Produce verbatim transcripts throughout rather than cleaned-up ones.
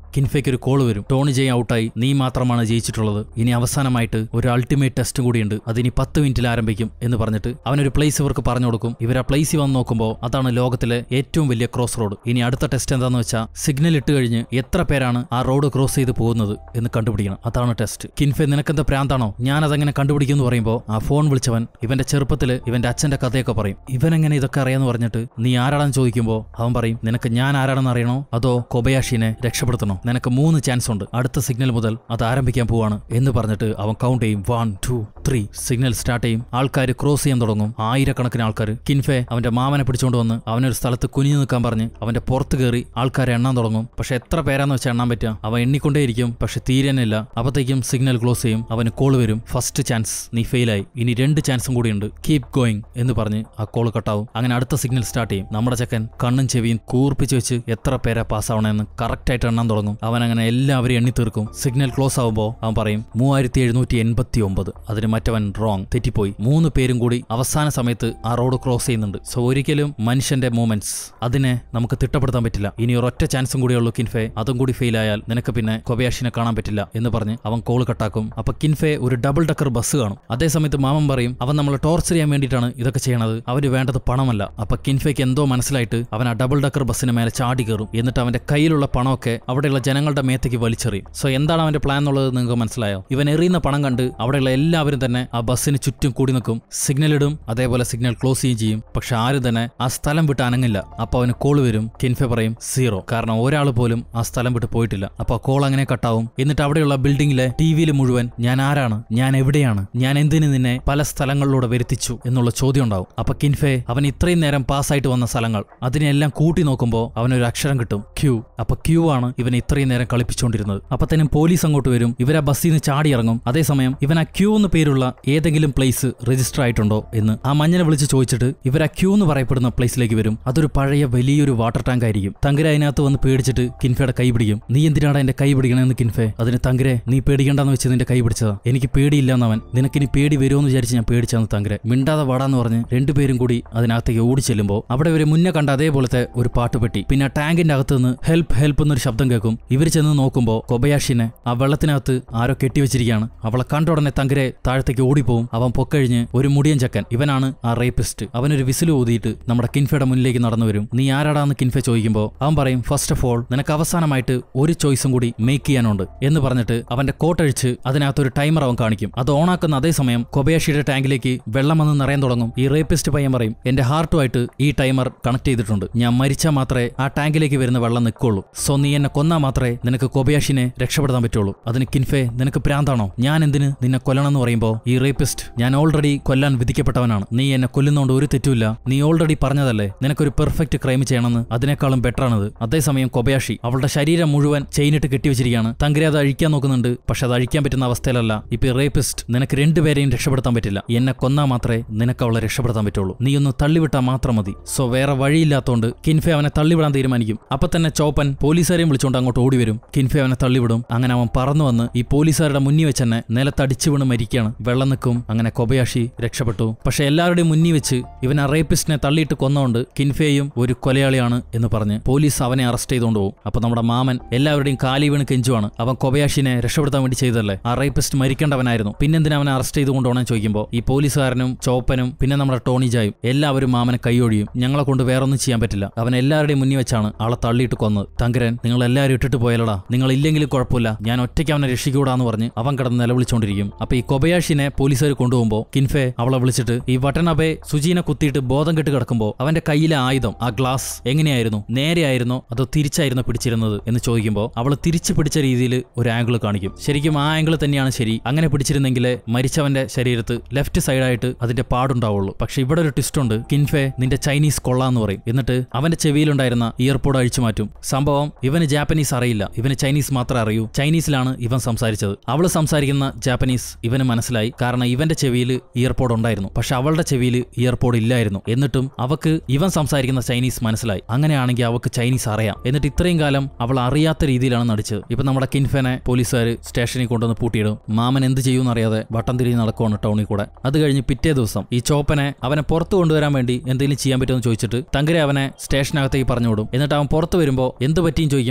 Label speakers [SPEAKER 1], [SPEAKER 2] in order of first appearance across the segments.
[SPEAKER 1] കിൻഫയ്ക്ക് ഒരു കോൾ വരും. ടോണി ജയ് ഔട്ടായി, നീ മാത്രമാണ് ജയിച്ചിട്ടുള്ളത്, ഇനി അവസാനമായിട്ട് ഒരു അൾട്ടിമേറ്റ് ടെസ്റ്റും കൂടിയുണ്ട്, അതിനി പത്ത് മിനിറ്റിൽ ആരംഭിക്കും എന്ന് പറഞ്ഞിട്ട് അവനൊരു പ്ലേസ് ഇവർക്ക് പറഞ്ഞു കൊടുക്കും. ഇവർ ആ പ്ലേസിൽ വന്ന് നോക്കുമ്പോൾ അതാണ് ലോകത്തിലെ ഏറ്റവും വലിയ ക്രോസ് റോഡ്. ഇനി അടുത്ത ടെസ്റ്റ് എന്താന്ന് വെച്ചാൽ സിഗ്നൽ ഇട്ട് കഴിഞ്ഞ് എത്ര പേരാണ് ആ റോഡ് ക്രോസ് ചെയ്ത് പോകുന്നത് എന്ന് കണ്ടുപിടിക്കണം. അതാണ് ടെസ്റ്റ്. കിൻഫെ നിനക്കെന്താ പ്രാന്താണോ, ഞാൻ അതെങ്ങനെ കണ്ടുപിടിക്കും എന്ന് പറയുമ്പോൾ ആ ഫോൺ വിളിച്ചവൻ ഇവന്റെ ചെറുപ്പത്തില് ഇവന്റെ അച്ഛന്റെ കഥയൊക്കെ പറയും. ഇവനെങ്ങനെ ഇതൊക്കെ അറിയാന്ന് പറഞ്ഞിട്ട് നീ ആരാണെന്ന് ചോദിക്കുമ്പോൾ അവൻ പറയും, നിനക്ക് ഞാൻ ആരാണെന്ന് അറിയണോ അതോ കൊബയാഷിനെ രക്ഷപ്പെടുത്തണോ, നിനക്ക് മൂന്ന് ചാൻസ് ഉണ്ട്, അടുത്ത സിഗ്നൽ മുതൽ അത് ആരംഭിക്കാൻ പോവാണ് എന്ന് പറഞ്ഞിട്ട് അവൻ കൗണ്ട് ചെയ്യും. One two three signal start ചെയ്യും. ആൾക്കാർ ക്രോസ് ചെയ്യാൻ തുടങ്ങും, ആയിരക്കണക്കിന് ആൾക്കാർ. കിൻഫെ അവന്റെ മാമനെ പിടിച്ചുകൊണ്ട് വന്ന് അവനൊരു സ്ഥലത്ത് കുനിഞ്ഞു നിൽക്കാൻ പറഞ്ഞ് അവന്റെ പുറത്ത് കയറി ആൾക്കാരെ എണ്ണാൻ തുടങ്ങും. പക്ഷെ എത്ര പേരാന്ന് വെച്ചാൽ എണ്ണാൻ പറ്റുക, അവൻ എണ്ണിക്കൊണ്ടേയിരിക്കും, പക്ഷെ തീരാനില്ല. അപ്പത്തേക്കും സിഗ്നൽ ക്ലോസ് ചെയ്യും, അവന് കോൾ വരും, ഫസ്റ്റ് ചാൻസ് നീ ഫെയിലായി, ഇനി രണ്ട് ചാൻസും കൂടിയുണ്ട്, കീപ് ഗോയിങ് എന്ന് പറഞ്ഞ് ആ കോൾ കട്ടാവും. അങ്ങനെ അടുത്ത സിഗ്നൽ സ്റ്റാർട്ട് ചെയ്യും. നമ്മുടെ ചെക്കൻ കണ്ണും ചെവിയും കൂർപ്പിച്ച് വെച്ച് എത്ര പേരെ പാസ്സാവണമെന്ന് കറക്റ്റ് ആയിട്ട് എണ്ണാൻ തുടങ്ങും. അവൻ അങ്ങനെ എല്ലാവരും എണ്ണി തീർക്കും. സിഗ്നൽ ക്ലോസ് ആവുമ്പോൾ അവൻ പറയും മൂവായിരത്തി എഴുന്നൂറ്റി എൺപത്തി ഒമ്പത്. അതിന് മറ്റവൻ റോങ്, തെറ്റിപ്പോയി. മൂന്ന് പേരും കൂടി അവസാന സമയത്ത് ആ റോഡ് ക്രോസ് ചെയ്യുന്നുണ്ട്. സോ ഒരിക്കലും മനുഷ്യന്റെ മൂവ്മെന്റ്സ് അതിനെ നമുക്ക് തിട്ടപ്പെടുത്താൻ പറ്റില്ല. ഇനി ഒരൊറ്റ ചാൻസും കൂടിയുള്ളൂ കിൻഫെ, അതും കൂടി ഫെയിൽ ആയാൽ നിനക്ക് പിന്നെ കൊബയാഷിനെ കാണാൻ പറ്റില്ല എന്ന് പറഞ്ഞ് അവൻ കോൾ കട്ടാക്കും. അപ്പൊ കിൻഫെ ഒരു ഡബിൾ ഡക്കർ ബസ് കാണും. അതേസമയത്ത് മാമൻ പറയും അവൻ നമ്മളെ ടോർച്ചർ ചെയ്യാൻ വേണ്ടിയിട്ടാണ് ഇതൊക്കെ ചെയ്യണത്, അവന് വേണ്ടത് പണമല്ല. അപ്പൊ കിൻഫയ്ക്ക് എന്തോ മനസ്സിലായിട്ട് അവൻ ആ ഡബിൾ ഡക്കർ ബസ്സിന് മേലെ ചാടി കയറും. എന്നിട്ട് അവന്റെ കയ്യിലുള്ള പണമൊക്കെ അവിടെയുള്ള ജനങ്ങളുടെ മേത്തേക്ക് വലിച്ചെറിയും. സോ എന്താണ് അവന്റെ പ്ലാൻ എന്നുള്ളത് നിങ്ങൾക്ക് മനസ്സിലായോ? ഇവൻ എറിയുന്ന പണം കണ്ട് അവിടെയുള്ള എല്ലാവരും തന്നെ ആ ബസ്സിന് ചുറ്റും കൂടി നിൽക്കും, സിഗ്നൽ ഇടും, അതേപോലെ സിഗ്നൽ ക്ലോസ് ചെയ്യുകയും ചെയ്യും. പക്ഷെ ആരും തന്നെ ആ സ്ഥലം വിട്ട് അനങ്ങില്ല. അപ്പൊ അവന് കോൾ വരും. കിൻഫെ പറയും സീറോ, കാരണം ഒരാൾ പോലും ആ സ്ഥലം വിട്ട് പോയിട്ടില്ല. അപ്പൊ കോൾ അങ്ങനെ കട്ടാവും. എന്നിട്ട് അവിടെയുള്ള ബിൽഡിംഗിലെ ടിവിയിൽ മുഴുവൻ ഞാൻ ആരാണ്, ഞാൻ എവിടെയാണ്, ഞാൻ എന്തിനു നിന്നെ പല സ്ഥലങ്ങളിലൂടെ വരുത്തിച്ചു എന്നുള്ള ചോദ്യം ഉണ്ടാവും. അപ്പൊ കിൻഫെ അവൻ ഇത്രയും നേരം പാസ്സായിട്ട് വന്ന സ്ഥലങ്ങൾ അതിനെല്ലാം കൂട്ടി നോക്കുമ്പോൾ അവനൊരു അക്ഷരം കിട്ടും, ക്യൂ. അപ്പൊ ക്യൂ ആണ് ഇവൻ ഇത്രയും നേരം കളിപ്പിച്ചുകൊണ്ടിരുന്നത്. അപ്പത്തേനും പോലീസ് അങ്ങോട്ട് വരും. ഇവരാ ബസ്സിൽ നിന്ന് ചാടി ഇറങ്ങും. അതേസമയം ഇവൻ ആ ക്യൂ എന്ന് പേരുള്ള ഏതെങ്കിലും പ്ലേസ് രജിസ്റ്റർ ആയിട്ടുണ്ടോ എന്ന് ആ മഞ്ഞനെ വിളിച്ച് ചോദിച്ചിട്ട് ഇവർ ആ ക്യൂ എന്ന് പറയപ്പെടുന്ന പ്ലേസിലേക്ക് വരും. അതൊരു പഴയ വലിയൊരു വാട്ടർ ടാങ്ക് ആയിരിക്കും. തങ്കര അതിനകത്ത് വന്ന് പേടിച്ചിട്ട് കിൻഫയുടെ കൈ പിടിക്കും. നീ എന്തിനാണ് എന്റെ കൈ പിടിക്കണമെന്ന് കിൻഫെ. അതിന് തങ്കരെ നീ പേടിക്കണ്ടെന്ന് വെച്ച് നിന്റെ കൈ പിടിച്ചതാ, എനിക്ക് പേടിയില്ലെന്നവൻ. നിനക്കിനി പേടി വരുമെന്ന് വിചാരിച്ച് ഞാൻ പേടിച്ചാന്ന് തങ്കരെ. മിണ്ടാതെ വാടാന്ന് പറഞ്ഞ് രണ്ടുപേരും കൂടി അതിനകത്തേക്ക് ഓടി ചെല്ലുമ്പോൾ അവിടെ ഇവര് മുന്നേ കണ്ട അതേപോലത്തെ ഒരു പാട്ടുപെട്ടി, പിന്നെ ആ ടാങ്കിന്റെ അകത്ത് നിന്ന് ഹെൽപ്പ് ഹെൽപ്പ് എന്നൊരു ശബ്ദം കേൾക്കും. ഇവർ ചെന്ന് നോക്കുമ്പോൾ കൊബയാഷിനെ ആ വെള്ളത്തിനകത്ത് ആരോ കെട്ടിവെച്ചിരിക്കുകയാണ്. അവളെ കണ്ട ഉടനെ തങ്കരെ താഴത്തേക്ക് ഓടിപ്പോവും. അവൻ പൊക്കഴിഞ്ഞ് ഒരു മുടിയൻ ചക്കൻ, ഇവനാണ് ആ റേപ്പിസ്റ്റ്. അവനൊരു വിസിൽ ഊതിയിട്ട് നമ്മുടെ കിൻഫയുടെ മുന്നിലേക്ക് നടന്നു വരും. നീ ആരാടാന്ന് കിൻഫെ ചോദിക്കുമ്പോൾ അവൻ പറയും ഫസ്റ്റ് ഓഫ് ഓൾ നിനക്ക് അവസാനമായിട്ട് ഒരു ചോയ്സും കൂടി മേക്ക് ചെയ്യാനുണ്ട് എന്ന് പറഞ്ഞിട്ട് അവന്റെ കോട്ടഴിച്ച് അതിനകത്തൊരു ടൈമർ അവൻ കാണിക്കും. അത് ഓണാക്കുന്ന അതേസമയം കൊബയാഷിയുടെ ടാങ്കിലേക്ക് വെള്ളം വന്ന് നിറയാൻ തുടങ്ങും. ഈ റേപ്പിസ്റ്റ് പയ്യൻ പറയും എന്റെ ഹാർട്ടുമായിട്ട് ഈ ടൈമർ കണക്ട് ചെയ്തിട്ടുണ്ട്, ഞാൻ മരിച്ചാൽ മാത്രമേ ആ ടാങ്കിലേക്ക് വരുന്ന വെള്ളം നിൽക്കുള്ളൂ. സോ നീ എന്നെ കൊന്നാൽ മാത്രമേ നിനക്ക് കൊബയാഷിനെ രക്ഷപ്പെടുത്താൻ പറ്റുള്ളൂ. അതിന് കിൻഫെ നിനക്ക് പ്രാന്താണോ, ഞാൻ എന്തിന് നിന്നെ കൊല്ലണം എന്ന് പറയുമ്പോൾ ഈ റേപ്പിസ്റ്റ് ഞാൻ ഓൾറെഡി കൊല്ലാൻ വിധിക്കപ്പെട്ടവനാണ്, നീ എന്നെ കൊല്ലുന്നോണ്ട് ഒരു തെറ്റുമില്ല, നീ ഓൾറെഡി പറഞ്ഞതല്ലേ നിനക്കൊരു പെർഫെക്റ്റ് ക്രൈം ചെയ്യണമെന്ന്, അതിനേക്കാളും ബെറ്റർ ആണത്. അതേസമയം കൊബയാഷി അവളുടെ ശരീരം മുഴുവൻ ചെയിനിട്ട് കെട്ടിവെച്ചിരിക്കുകയാണ്. തങ്കരെ അത് അഴിക്കാൻ നോക്കുന്നുണ്ട്, പക്ഷെ അത് അഴിക്കാൻ പറ്റുന്ന അവസ്ഥയിലല്ല. ഇപ്പൊ റേപ്പിസ്റ്റ് നിനക്ക് രണ്ടുപേരെയും രക്ഷപ്പെടുത്താൻ പറ്റില്ല, എന്നെ കൊന്നാൽ മാത്രമേ നിനക്ക് അവളെ രക്ഷപ്പെടുത്താൻ പറ്റുള്ളൂ, നീ ഒന്ന് തള്ളിവിട്ടാൽ മാത്രം മതി. സോ വേറെ വഴിയില്ലാത്തോണ്ട് കിൻഫെ അവനെ തള്ളിവിടാൻ തീരുമാനിക്കും. അപ്പൊ തന്നെ ചോപ്പൻ പോലീസുകാരെയും വിളിച്ചുകൊണ്ട് അങ്ങോട്ട് ഓടി വരും. കിൻഫെ അവനെ തള്ളിവിടും. അങ്ങനെ അവൻ പറന്നു വന്ന് ഈ പോലീസുകാരുടെ മുന്നിൽ വെച്ച് തന്നെ നിലത്തടിച്ചു വീണ് മരിക്കുകയാണ്. വെള്ളം നിൽക്കും. അങ്ങനെ കൊബയാഷി രക്ഷപ്പെട്ടു. പക്ഷെ എല്ലാവരുടെയും മുന്നിൽ വെച്ച് ഇവൻ ആ റേപ്പിസ്റ്റിനെ തള്ളിയിട്ട് കൊന്നുകൊണ്ട് കിൻഫെയും ഒരു കൊലയാളിയാണ് എന്ന് പറഞ്ഞ് പോലീസ് അവനെ അറസ്റ്റ് ചെയ്തുകൊണ്ട് പോകും. അപ്പൊ നമ്മുടെ മാമൻ എല്ലാവരുടെയും കാലി വീണ് കെഞ്ചുവാണ്. അവൻ കൊബയാഷിനെ രക്ഷപ്പെടുത്താൻ വേണ്ടി ചെയ്തല്ലേ, ആ റേപ്പിസ്റ്റ് മരിക്കേണ്ടവനായിരുന്നു, പിന്നെന്തിനാ അവനെ അറസ്റ്റ് ചെയ്ത് കൊണ്ടുപോകണമെന്ന് ചോദിക്കുമ്പോൾ ഈ പോലീസുകാരനും ചോപ്പനും പിന്നെ നമ്മുടെ ടോണി ജായും എല്ലാവരും മാമനെ കൈയൊഴിയും. ഞങ്ങളെ കൊണ്ട് വേറൊന്നും ചെയ്യാൻ പറ്റില്ല, അവൻ എല്ലാവരുടെയും മുന്നിൽ വെച്ചാണ് ആളെ തള്ളിയിട്ട് കൊന്നത്. തങ്കരൻ നിങ്ങൾ എല്ലാവരും ഇട്ടിട്ട് പോയാലടാ, നിങ്ങൾ ഇല്ലെങ്കിലും കുഴപ്പമില്ല, ഞാൻ ഒറ്റയ്ക്ക് അവനെ രക്ഷിക്കൂടാന്ന് പറഞ്ഞ് അവൻ കിടന്ന് നിലവിളിച്ചോണ്ടിരിക്കും. അപ്പൊ ഈ കൊബയാഷിനെ പോലീസുകാർ കൊണ്ടുപോകുമ്പോൾ കിൻഫെ അവളെ വിളിച്ചിട്ട് ഈ വട്ടനബെ സുജീനെ കുത്തിയിട്ട് ബോധം കെട്ട് കിടക്കുമ്പോൾ അവന്റെ കയ്യിലെ ആയുധം ആ ഗ്ലാസ് എങ്ങനെയായിരുന്നു, നേരെയായിരുന്നോ അതോ തിരിച്ചായിരുന്നോ പിടിച്ചിരുന്നത് എന്ന് ചോദിക്കുമ്പോൾ അവൾ തിരിച്ചു പിടിച്ച രീതിയിൽ ഒരു ആംഗിൾ കാണിക്കും. ശരിക്കും ആ ആംഗിൾ തന്നെയാണ് ശരി. അങ്ങനെ പിടിച്ചിരുന്നെങ്കിൽ മരിച്ചവന്റെ ശരീരത്ത് ലെഫ്റ്റ് സൈഡായിട്ട് അതിന്റെ പാടുണ്ടാവുള്ളൂ. പക്ഷെ ഇവിടെ ഒരു ട്വിസ്റ്റ് ഉണ്ട്. കിൻഫെ നിന്റെ ചൈനീസ് കൊള്ളാന്ന് പറയും. എന്നിട്ട് അവന്റെ ചെവിയിലുണ്ടായിരുന്ന ഇയർപോഡ് അഴിച്ചു മാറ്റും. സംഭവം ഇവന് ജാപ്പനീസ് അറിയില്ല, ഇവന് ചൈനീസ് മാത്രമേ അറിയൂ. ചൈനീസിലാണ് ഇവൻ സംസാരിച്ചത്. അവള് സംസാരിക്കുന്ന ജാപ്പനീസ് ഇവന് മനസ്സിലായി, കാരണം ഇവന്റെ ചെവിയിൽ ഇയർപോഡ് ഉണ്ടായിരുന്നു, പക്ഷെ അവളുടെ ചെവിയിൽ ഇയർപോഡ് ഇല്ലായിരുന്നു. എന്നിട്ടും അവക്ക് ഇവൻ സംസാരിക്കുന്ന ചൈനീസ് മനസ്സിലായി. അങ്ങനെയാണെങ്കിൽ അവക്ക് ചൈനീസ് അറിയാം. എന്നിട്ട് ഇത്രയും കാലം അവൾ അറിയാത്ത രീതിയിലാണ് നടിച്ചത്. ഇപ്പൊ നമ്മുടെ കിൻഫെനെ പോലീസുകാർ സ്റ്റേഷനിൽ കൊണ്ടുവന്ന് പൂട്ടിയിടും. മാമൻ എന്ത് ചെയ്യുമെന്ന് അറിയാതെ വട്ടം തിരിഞ്ഞ് നടക്കുവാണ് ടൗണിൽ കൂടെ. അത് കഴിഞ്ഞ് പിറ്റേ ദിവസം ഈ ചോപ്പനെ അവനെ പുറത്തു കൊണ്ടുവരാൻ വേണ്ടി എന്തെങ്കിലും ചെയ്യാൻ പറ്റുമെന്ന് ചോദിച്ചിട്ട് തങ്കരെ അവനെ സ്റ്റേഷനകത്തേക്ക് പറഞ്ഞു വിടും. എന്നിട്ട് അവൻ പുറത്ത് വരുമ്പോൾ എന്ത് പറ്റിയും ചോദിക്കുമ്പോൾ അവൻ പറയും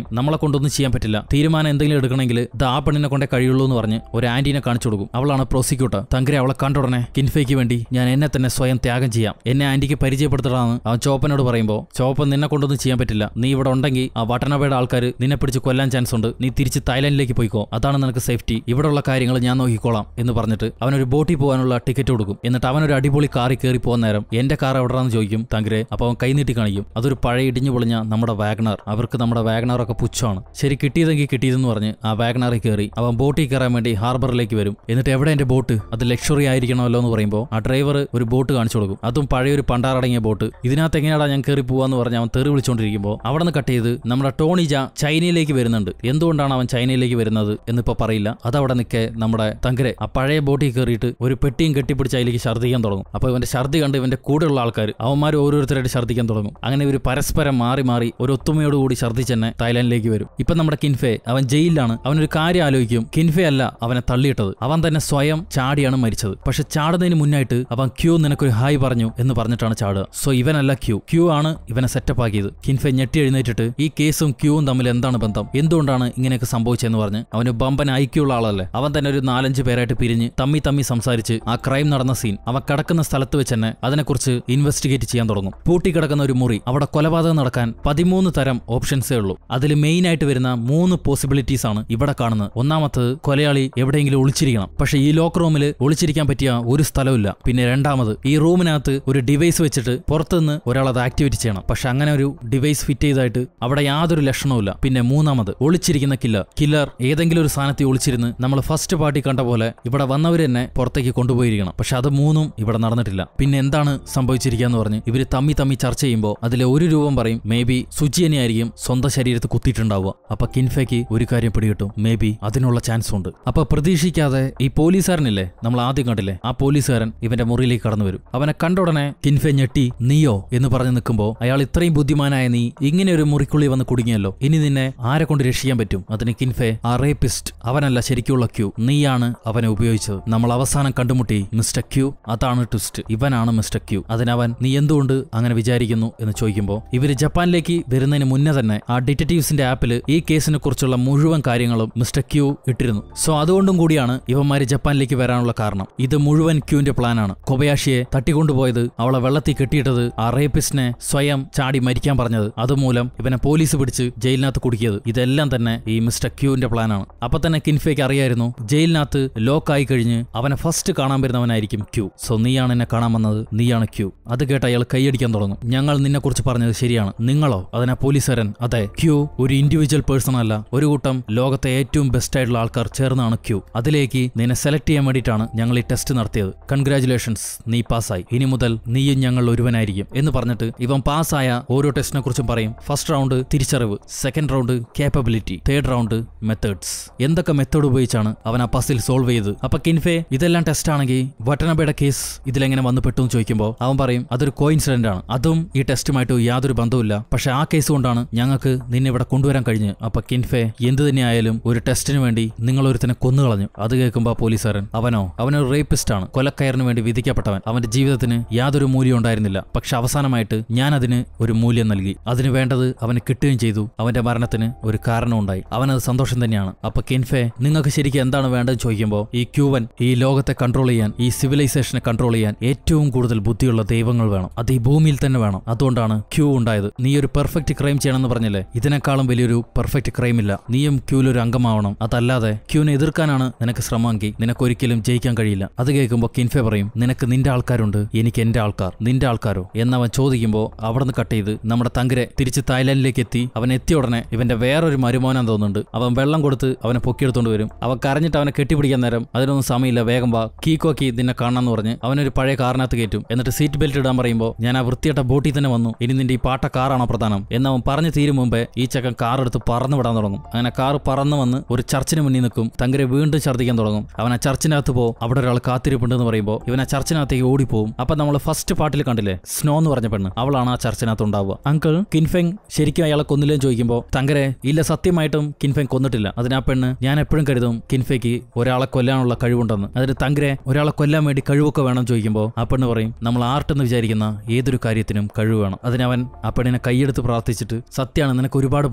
[SPEAKER 1] പറയും നമ്മളെ കൊണ്ടൊന്നും ചെയ്യാൻ പറ്റില്ല, തീരുമാനം എന്തെങ്കിലും എടുക്കണമെങ്കിൽ ഇത് ആ പെണ്ണിനെ കൊണ്ടേ കഴിയുള്ളൂ എന്ന് പറഞ്ഞ് ഒരു ആന്റീനെ കാണിച്ചു കൊടുക്കും. അവളാണ് പ്രോസിക്യൂട്ടർ. തങ്കരെ അവളെ കണ്ടുടനെ കിൻഫേക്ക് വേണ്ടി ഞാൻ എന്നെ തന്നെ സ്വയം ത്യാഗം ചെയ്യാം, എന്നെ ആന്റിക്ക് പരിചയപ്പെടുത്തണമെന്ന് അവൻ ചോപ്പനോട് പറയുമ്പോൾ ചോപ്പൻ നിന്നെ കൊണ്ടൊന്നും ചെയ്യാൻ പറ്റില്ല, നീ ഇവിടെ ഉണ്ടെങ്കിൽ ആ വട്ടനബയുടെ ആൾക്കാർ നിന്നെ പിടിച്ച് കൊല്ലാൻ ചാൻസ് ഉണ്ട്, നീ തിരിച്ച് തായ്ലാൻഡിലേക്ക് പോയിക്കോ, അതാണ് നിനക്ക് സേഫ്റ്റി, ഇവിടെയുള്ള കാര്യങ്ങൾ ഞാൻ നോക്കിക്കോളാം എന്ന് പറഞ്ഞിട്ട് അവനൊരു ബോട്ടിൽ പോകാനുള്ള ടിക്കറ്റ് കൊടുക്കും. എന്നിട്ട് അവനൊരു അടിപൊളി കാറിൽ കയറി പോകുന്ന നേരം എന്റെ കാർ എവിടെയാണെന്ന് ചോദിക്കും തങ്കരെ. അപ്പോൾ അവൻ കൈനീട്ടി കാണിക്കും, അതൊരു പഴയ ഇടിഞ്ഞു പൊളിഞ്ഞ നമ്മുടെ വാഗണർ, അവർക്ക് നമ്മുടെ വാഗണറൊക്കെ പുച്ഛമാണ്, ശരി കിട്ടിയതെങ്കിൽ കിട്ടിയതെന്ന് പറഞ്ഞ് ആ വാഗണറിൽ കയറി അവൻ ബോട്ടിൽ കയറാൻ വേണ്ടി ഹാർബറിലേക്ക് വരും. എന്നിട്ട് എവിടെ എന്റെ ബോട്ട്, അത് ലക്ഷറി ആയിരിക്കണമല്ലോ എന്ന് പറയുമ്പോൾ ആ ഡ്രൈവർ ഒരു ബോട്ട് കാണിച്ചു കൊടുക്കും, അതും പഴയൊരു പണ്ടാറടങ്ങിയ ബോട്ട്. ഇതിനകത്ത് എങ്ങനെയാടാ ഞാൻ കയറി പോവാന്ന് പറഞ്ഞ് അവൻ തെറി വിളിച്ചുകൊണ്ടിരിക്കുമ്പോൾ അവിടെ നിന്ന് കട്ട് ചെയ്ത് നമ്മുടെ ടോണിജ ചൈനയിലേക്ക് വരുന്നുണ്ട്. എന്തുകൊണ്ടാണ് അവൻ ചൈനയിലേക്ക് വരുന്നത് എന്നിപ്പോ പറയില്ല. അതവിടെ നിൽക്കെ നമ്മുടെ തങ്കരെ ആ പഴയ ബോട്ടിൽ കയറിയിട്ട് ഒരു പെട്ടിയും കെട്ടിപ്പിടിച്ച് അതിലേക്ക് ഛർദ്ദിക്കാൻ തുടങ്ങും. അപ്പോൾ ഇവന്റെ ഛർദ്ദി കണ്ട് ഇവന്റെ കൂടെയുള്ള ആൾക്കാർ അവന്മാർ ഓരോരുത്തരായിട്ട് ഛർദ്ദിക്കാൻ തുടങ്ങും. അങ്ങനെ ഇവർ പരസ്പരം മാറി മാറി ഒരു ഒത്തുമയോടുകൂടി ഛർദ്ദിച്ച് തന്നെ തായ്ലാൻഡിലേക്ക് വരും. ഇപ്പൊ നമ്മുടെ കിൻഫെ അവൻ ജയിലിലാണ്. അവനൊരു കാര്യം ആലോചിക്കും, കിൻഫെ അല്ല അവനെ തള്ളിയിട്ടത്, അവൻ തന്നെ സ്വയം ചാടിയാണ് മരിച്ചത്. പക്ഷെ ചാടുന്നതിന് മുന്നായിട്ട് അവൻ ക്യൂ നിനക്കൊരു ഹായ് പറഞ്ഞു എന്ന് പറഞ്ഞിട്ടാണ് ചാടുക. സോ ഇവനല്ല ക്യൂ, ക്യൂ ആണ് ഇവനെ സെറ്റപ്പ് ആക്കിയത്. കിൻഫെ ഞെട്ടി എഴുന്നേറ്റിട്ട് ഈ കേസും ക്യൂവും തമ്മിൽ എന്താണ് ബന്ധം, എന്തുകൊണ്ടാണ് ഇങ്ങനെയൊക്കെ സംഭവിച്ചതെന്ന് പറഞ്ഞ് അവന് ബമ്പൻ ഐക്യുള്ള ആളല്ലേ. അവൻ തന്നെ ഒരു നാലഞ്ച് പേരായിട്ട് പിരിഞ്ഞ് തമ്മി തമ്മി സംസാരിച്ച് ആ ക്രൈം നടന്ന സീൻ അവൻ കിടക്കുന്ന സ്ഥലത്ത് വെച്ച് തന്നെ അതിനെക്കുറിച്ച് ഇൻവെസ്റ്റിഗേറ്റ് ചെയ്യാൻ തുടങ്ങും. പൂട്ടിക്കിടക്കുന്ന ഒരു മുറി, അവിടെ കൊലപാതകം നടക്കാൻ പതിമൂന്ന് തരം ഓപ്ഷൻസേ ഉള്ളൂ. അതിൽ മെയിൻ ആയിട്ട് വരുന്ന മൂന്ന് പോസിബിലിറ്റീസ് ആണ് ഇവിടെ കാണുന്നത്. ഒന്നാമത്തത് കൊലയാളി എവിടെയെങ്കിലും ഒളിച്ചിരിക്കണം, പക്ഷെ ഈ ലോക്ക് റൂമിൽ ഒളിച്ചിരിക്കാൻ പറ്റിയ ഒരു സ്ഥലമില്ല. പിന്നെ രണ്ടാമത് ഈ റൂമിനകത്ത് ഒരു ഡിവൈസ് വെച്ചിട്ട് പുറത്തുനിന്ന് ഒരാൾ അത് ആക്ടിവേറ്റ് ചെയ്യണം, പക്ഷെ അങ്ങനെ ഒരു ഡിവൈസ് ഫിറ്റ് ചെയ്തായിട്ട് അവിടെ യാതൊരു ലക്ഷണവുമില്ല. പിന്നെ മൂന്നാമത് ഒളിച്ചിരിക്കുന്ന കില്ലർ കില്ലർ ഏതെങ്കിലും ഒരു സ്ഥാനത്ത് ഒളിച്ചിരുന്ന് നമ്മൾ ഫസ്റ്റ് പാർട്ടി കണ്ട പോലെ ഇവിടെ വന്നവർ തന്നെ പുറത്തേക്ക് കൊണ്ടുപോയിരിക്കണം. പക്ഷെ അത് മൂന്നും ഇവിടെ നടന്നിട്ടില്ല. പിന്നെ എന്താണ് സംഭവിച്ചിരിക്കാന്ന് പറഞ്ഞ് ഇവര് തമ്മി തമ്മി ചർച്ച ചെയ്യുമ്പോൾ അതിലെ ഒരു രൂപം പറയും മേ ബി സുജിയനെ ആയിരിക്കും സ്വന്തം ശരീരത്ത് കുത്തിയിട്ടുണ്ടാവുക. അപ്പൊ കിൻഫയ്ക്ക് ഒരു കാര്യം പിടികിട്ടും, മേ ബി അതിനുള്ള ചാൻസ് ഉണ്ട്. അപ്പൊ പ്രതീക്ഷിക്കാതെ ഈ പോലീസുകാരനില്ലേ നമ്മൾ ആദ്യം കണ്ടില്ലേ, ആ പോലീസുകാരൻ ഇവന്റെ മുറിയിലേക്ക് കടന്നു വരും. അവനെ കണ്ട ഉടനെ കിൻഫെ ഞെട്ടി നീയോ എന്ന് പറഞ്ഞു നിൽക്കുമ്പോൾ അയാൾ ഇത്രയും ബുദ്ധിമാനായ നീ ഇങ്ങനെ ഒരു മുറിക്കുള്ളിൽ വന്ന് കുടുങ്ങിയല്ലോ, ഇനി നിന്നെ ആരെ കൊണ്ട് രക്ഷിക്കാൻ പറ്റും? അതിന് കിൻഫെ ആ റേപ്പിസ്റ്റ് അവനല്ല ശരിക്കുള്ള ക്യൂ, നീയാണ് അവനെ ഉപയോഗിച്ചത്. നമ്മൾ അവസാനം കണ്ടുമുട്ടി മിസ്റ്റർ ക്യൂ, അതാണ് ട്വിസ്റ്റ്, ഇവനാണ് മിസ്റ്റർ ക്യൂ. അതിനവൻ നീ എന്തുകൊണ്ട് അങ്ങനെ വിചാരിക്കുന്നു എന്ന് ചോദിക്കുമ്പോൾ ഇവര് ജപ്പാനിലേക്ക് വരുന്നതിന് മുന്നേ തന്നെ ആ ഡിറ്റക്റ്റീവ്സിന്റെ ആപ്പിൽ ഈ കേസിനെ കുറിച്ചുള്ള മുഴുവൻ കാര്യങ്ങളും മിസ്റ്റർ ക്യൂ ഇട്ടിരുന്നു. സോ അതുകൊണ്ടും കൂടിയാണ് ഇവന്മാര് ജപ്പാനിലേക്ക് വരാനുള്ള കാരണം. ഇത് മുഴുവൻ ക്യൂവിന്റെ പ്ലാനാണ്. കൊബയാഷിയെ തട്ടിക്കൊണ്ടുപോയത്, അവളെ വെള്ളത്തിൽ കെട്ടിയിട്ടത്, ആ റേപ്പിസ്റ്റിനെ സ്വയം ചാടി മരിക്കാൻ പറഞ്ഞത്, അതുമൂലം ഇവനെ പോലീസ് പിടിച്ച് ജയിലിനകത്ത് കുടുക്കിയത്, ഇതെല്ലാം തന്നെ ഈ മിസ്റ്റർ ക്യൂവിന്റെ പ്ലാനാണ്. അപ്പൊ തന്നെ കിൻഫേക്ക് അറിയായിരുന്നു ജയിലിനകത്ത് ലോക്ക് ആയി കഴിഞ്ഞ് അവനെ ഫസ്റ്റ് കാണാൻ വരുന്നവനായിരിക്കും ക്യൂ. സോ നീയാണ് എന്നെ കാണാൻ വന്നത്, നീയാണ് ക്യൂ. അത് കേട്ട് അയാൾ കൈയടിക്കാൻ തുടങ്ങും. ഞങ്ങൾ നിന്നെ കുറിച്ച് പറഞ്ഞത് ശരിയാണ്, നിങ്ങളോ? അതിനാ പോലീസുകാരൻ അതെ, ക്യൂ ഒരു ഇൻഡിവിജ്വൽ പേഴ്സൺ അല്ല, ഒരു കൂട്ടം ലോകത്തെ ഏറ്റവും ബെസ്റ്റ് ആയിട്ടുള്ള ആൾക്കാർ ചേർന്നാണ് ക്യൂ. അതിലേക്ക് നിന്നെ സെലക്ട് ചെയ്യാൻ വേണ്ടിയിട്ടാണ് ഞങ്ങൾ ഈ ടെസ്റ്റ് നടത്തിയത്. കൺഗ്രാറ്റുലേഷൻസ്, നീ പാസ്സായി, ഇനി മുതൽ നീയും ഞങ്ങൾ ഒരുവനായിരിക്കും എന്ന് പറഞ്ഞിട്ട് ഇവൻ പാസ്സായ ഓരോ ടെസ്റ്റിനെ കുറിച്ചും പറയും. ഫസ്റ്റ് റൗണ്ട് തിരിച്ചറിവ്, second round capability, third round methods. എന്തൊക്കെ മെത്തേഡ് ഉപയോഗിച്ചാണ് അവൻ ആ പസിൽ സോൾവ് ചെയ്ത്. അപ്പൊ കിൻഫെ ഇതെല്ലാം ടെസ്റ്റ് ആണെങ്കിൽ വട്ടനബയുടെ കേസ് ഇതിലെങ്ങനെ വന്നു പെട്ടു എന്ന് ചോദിക്കുമ്പോൾ അവൻ പറയും അതൊരു കോയിൻസിഡന്റ് ആണ്, അതും ഈ ടെസ്റ്റുമായിട്ട് യാതൊരു ബന്ധവുമില്ല, പക്ഷെ ആ കേസ് കൊണ്ടാണ് ഞങ്ങൾക്ക് നിന്നെ ഇവിടെ കൊണ്ടുവരാൻ കഴിഞ്ഞ്. അപ്പൊ കിൻഫെ എന്ത് തന്നെയായാലും ഒരു ടെസ്റ്റിന് വേണ്ടി നിങ്ങൾ ഒരുത്തനെ കൊന്നുകളഞ്ഞു. അത് കേൾക്കുമ്പോൾ പോലീസുകാരൻ അവനോ അവനൊരു റേപ്പിസ്റ്റ് ആണ്, കൊലക്കയറിന് വേണ്ടി വിധിക്കപ്പെട്ടവൻ, അവന്റെ ജീവിതത്തിന് യാതൊരു മൂല്യം ഉണ്ടായിരുന്നില്ല, പക്ഷെ അവസാനമായിട്ട് ഞാൻ അതിന് ഒരു മൂല്യം നൽകി, അതിന് വേണ്ടത് അവന് കിട്ടുകയും ചെയ്തു, അവന്റെ മരണത്തിന് ഒരു കാരണം ഉണ്ടായി, അവനത് സന്തോഷം തന്നെയാണ്. അപ്പൊ കിൻഫെ നിങ്ങൾക്ക് ശരിക്കും എന്താണ് വേണ്ടതെന്ന് ചോദിക്കുമ്പോൾ ഈ ക്യൂവൻ ഈ ലോകത്തെ കൺട്രോൾ ചെയ്യാൻ, ഈ സിവിലൈസേഷനെ കൺട്രോൾ ചെയ്യാൻ ഏറ്റവും കൂടുതൽ ബുദ്ധിയുള്ള ദൈവങ്ങൾ വേണം, അത് ഈ ഭൂമിയിൽ തന്നെ വേണം, അതുകൊണ്ടാണ് ക്യൂ ഉണ്ടായത്. നീ ഒരു പെർഫെക്റ്റ് ക്രൈം ചെയ്യണമെന്ന് പറഞ്ഞില്ലേ, ഇതിനേക്കാളും വലിയൊരു പെർഫെക്റ്റ് ക്രൈം ഇല്ല, നീയും ക്യൂവിലൊരു അംഗമാവണം, അതല്ലാതെ ക്യൂവിനെ എതിർക്കാനാണ് നിനക്ക് ശ്രമമെങ്കിൽ നിനക്കൊരിക്കലും ജയിക്കാൻ കഴിയില്ല. അത് കേൾക്കുമ്പോൾ കിൻഫെ പറയും നിനക്ക് നിന്റെ ആൾക്കാരുണ്ട്, എനിക്ക് എന്റെ ആൾക്കാർ, നിന്റെ ആൾക്കാരോ എന്നവൻ ചോദിക്കുമ്പോൾ അവിടെ നിന്ന് കട്ട് ചെയ്ത് നമ്മുടെ തങ്കരെ തിരിച്ച് തായ്ലാൻഡിലേക്ക് എത്തി. അവൻ എത്തിയ ഉടനെ ഇവന്റെ വേറൊരു മരുമോനാൻ തോന്നുന്നുണ്ട്, അവൻ വെള്ളം കൊടുത്ത് അവനെ പൊക്കിയെടുത്തോണ്ട് വരും. അവൻ കരഞ്ഞിട്ട് അവനെ കെട്ടിപ്പിടിക്കാൻ നേരം അതിനൊന്നും സമയമില്ല, വേഗം വാ കീക്കോക്കി നിന്നെ കാണാന്ന് പറഞ്ഞ് അവനൊരു പഴയ കാറിനകത്ത് കയറ്റും. എന്നിട്ട് സീറ്റ് ബെൽറ്റ് ഇടാൻ പറയുമ്പോൾ ഞാൻ ആ വൃത്തിയിട്ട ബോട്ടിൽ തന്നെ വന്നു, ഇനി നിന്റെ ഈ പാട്ട കാറാണോ പ്രധാനം എന്നവൻ പറഞ്ഞു തീരും മുമ്പേ ഈ ചക്കൻ കാർ എടുത്ത് പറന്നു വിടാൻ തുടങ്ങും. അങ്ങനെ കാർ പറന്നു വന്ന് ഒരു ചർച്ചിന് മുന്നിൽ നിൽക്കും. തങ്കരെ വീണ്ടും ഛർദ്ദിക്കാൻ തുടങ്ങും. അവൻ ആ ചർച്ചിനകത്ത് പോ, അവിടെ ഒരാൾ കാത്തിരിപ്പുണ്ടെന്ന് പറയുമ്പോൾ ഇവൻ ആ ചർച്ചിനകത്തേക്ക് ഓടിപ്പോവും. അപ്പൊ നമ്മൾ ഫസ്റ്റ് പാർട്ടിൽ കണ്ടില്ലേ സ്നോ എന്ന് പറഞ്ഞ പെണ്ണ്, അവളാണ് ആ ചർച്ചിനകത്ത് ഉണ്ടാവുക. അങ്കിൾ കിൻഫെങ് ശരിക്കും അയാളെ കൊന്നില്ലെന്ന് ചോദിക്കുമ്പോൾ തങ്കരെ ഇല്ല, സത്യമായിട്ടും കിൻഫെങ് കൊന്നിട്ടില്ല. അതിനാ പെണ്ണ് ഞാൻ എപ്പോഴും കരുതും കിൻഫെക്ക് ഒരാളെ കൊല്ലാനുള്ള കഴിവുണ്ടെന്ന്. അതിന് തങ്കരെ ഒരാളെ കൊല്ലാൻ വേണ്ടി കഴിവൊക്കെ വേണം ചോദിക്കുമ്പോൾ ആ പെണ്ണ് പറയും നമ്മൾ ആർട്ടെന്ന് വിചാരിക്കുന്ന ഏതൊരു കാര്യത്തിനും കഴിവ് വേണം. അതിനവൻ ആ പെണ്ണിനെ കൈയെടുത്ത് പ്രാർത്ഥിച്ചിട്ട് സത്യമാണ് നിനക്ക് ഒരുപാട്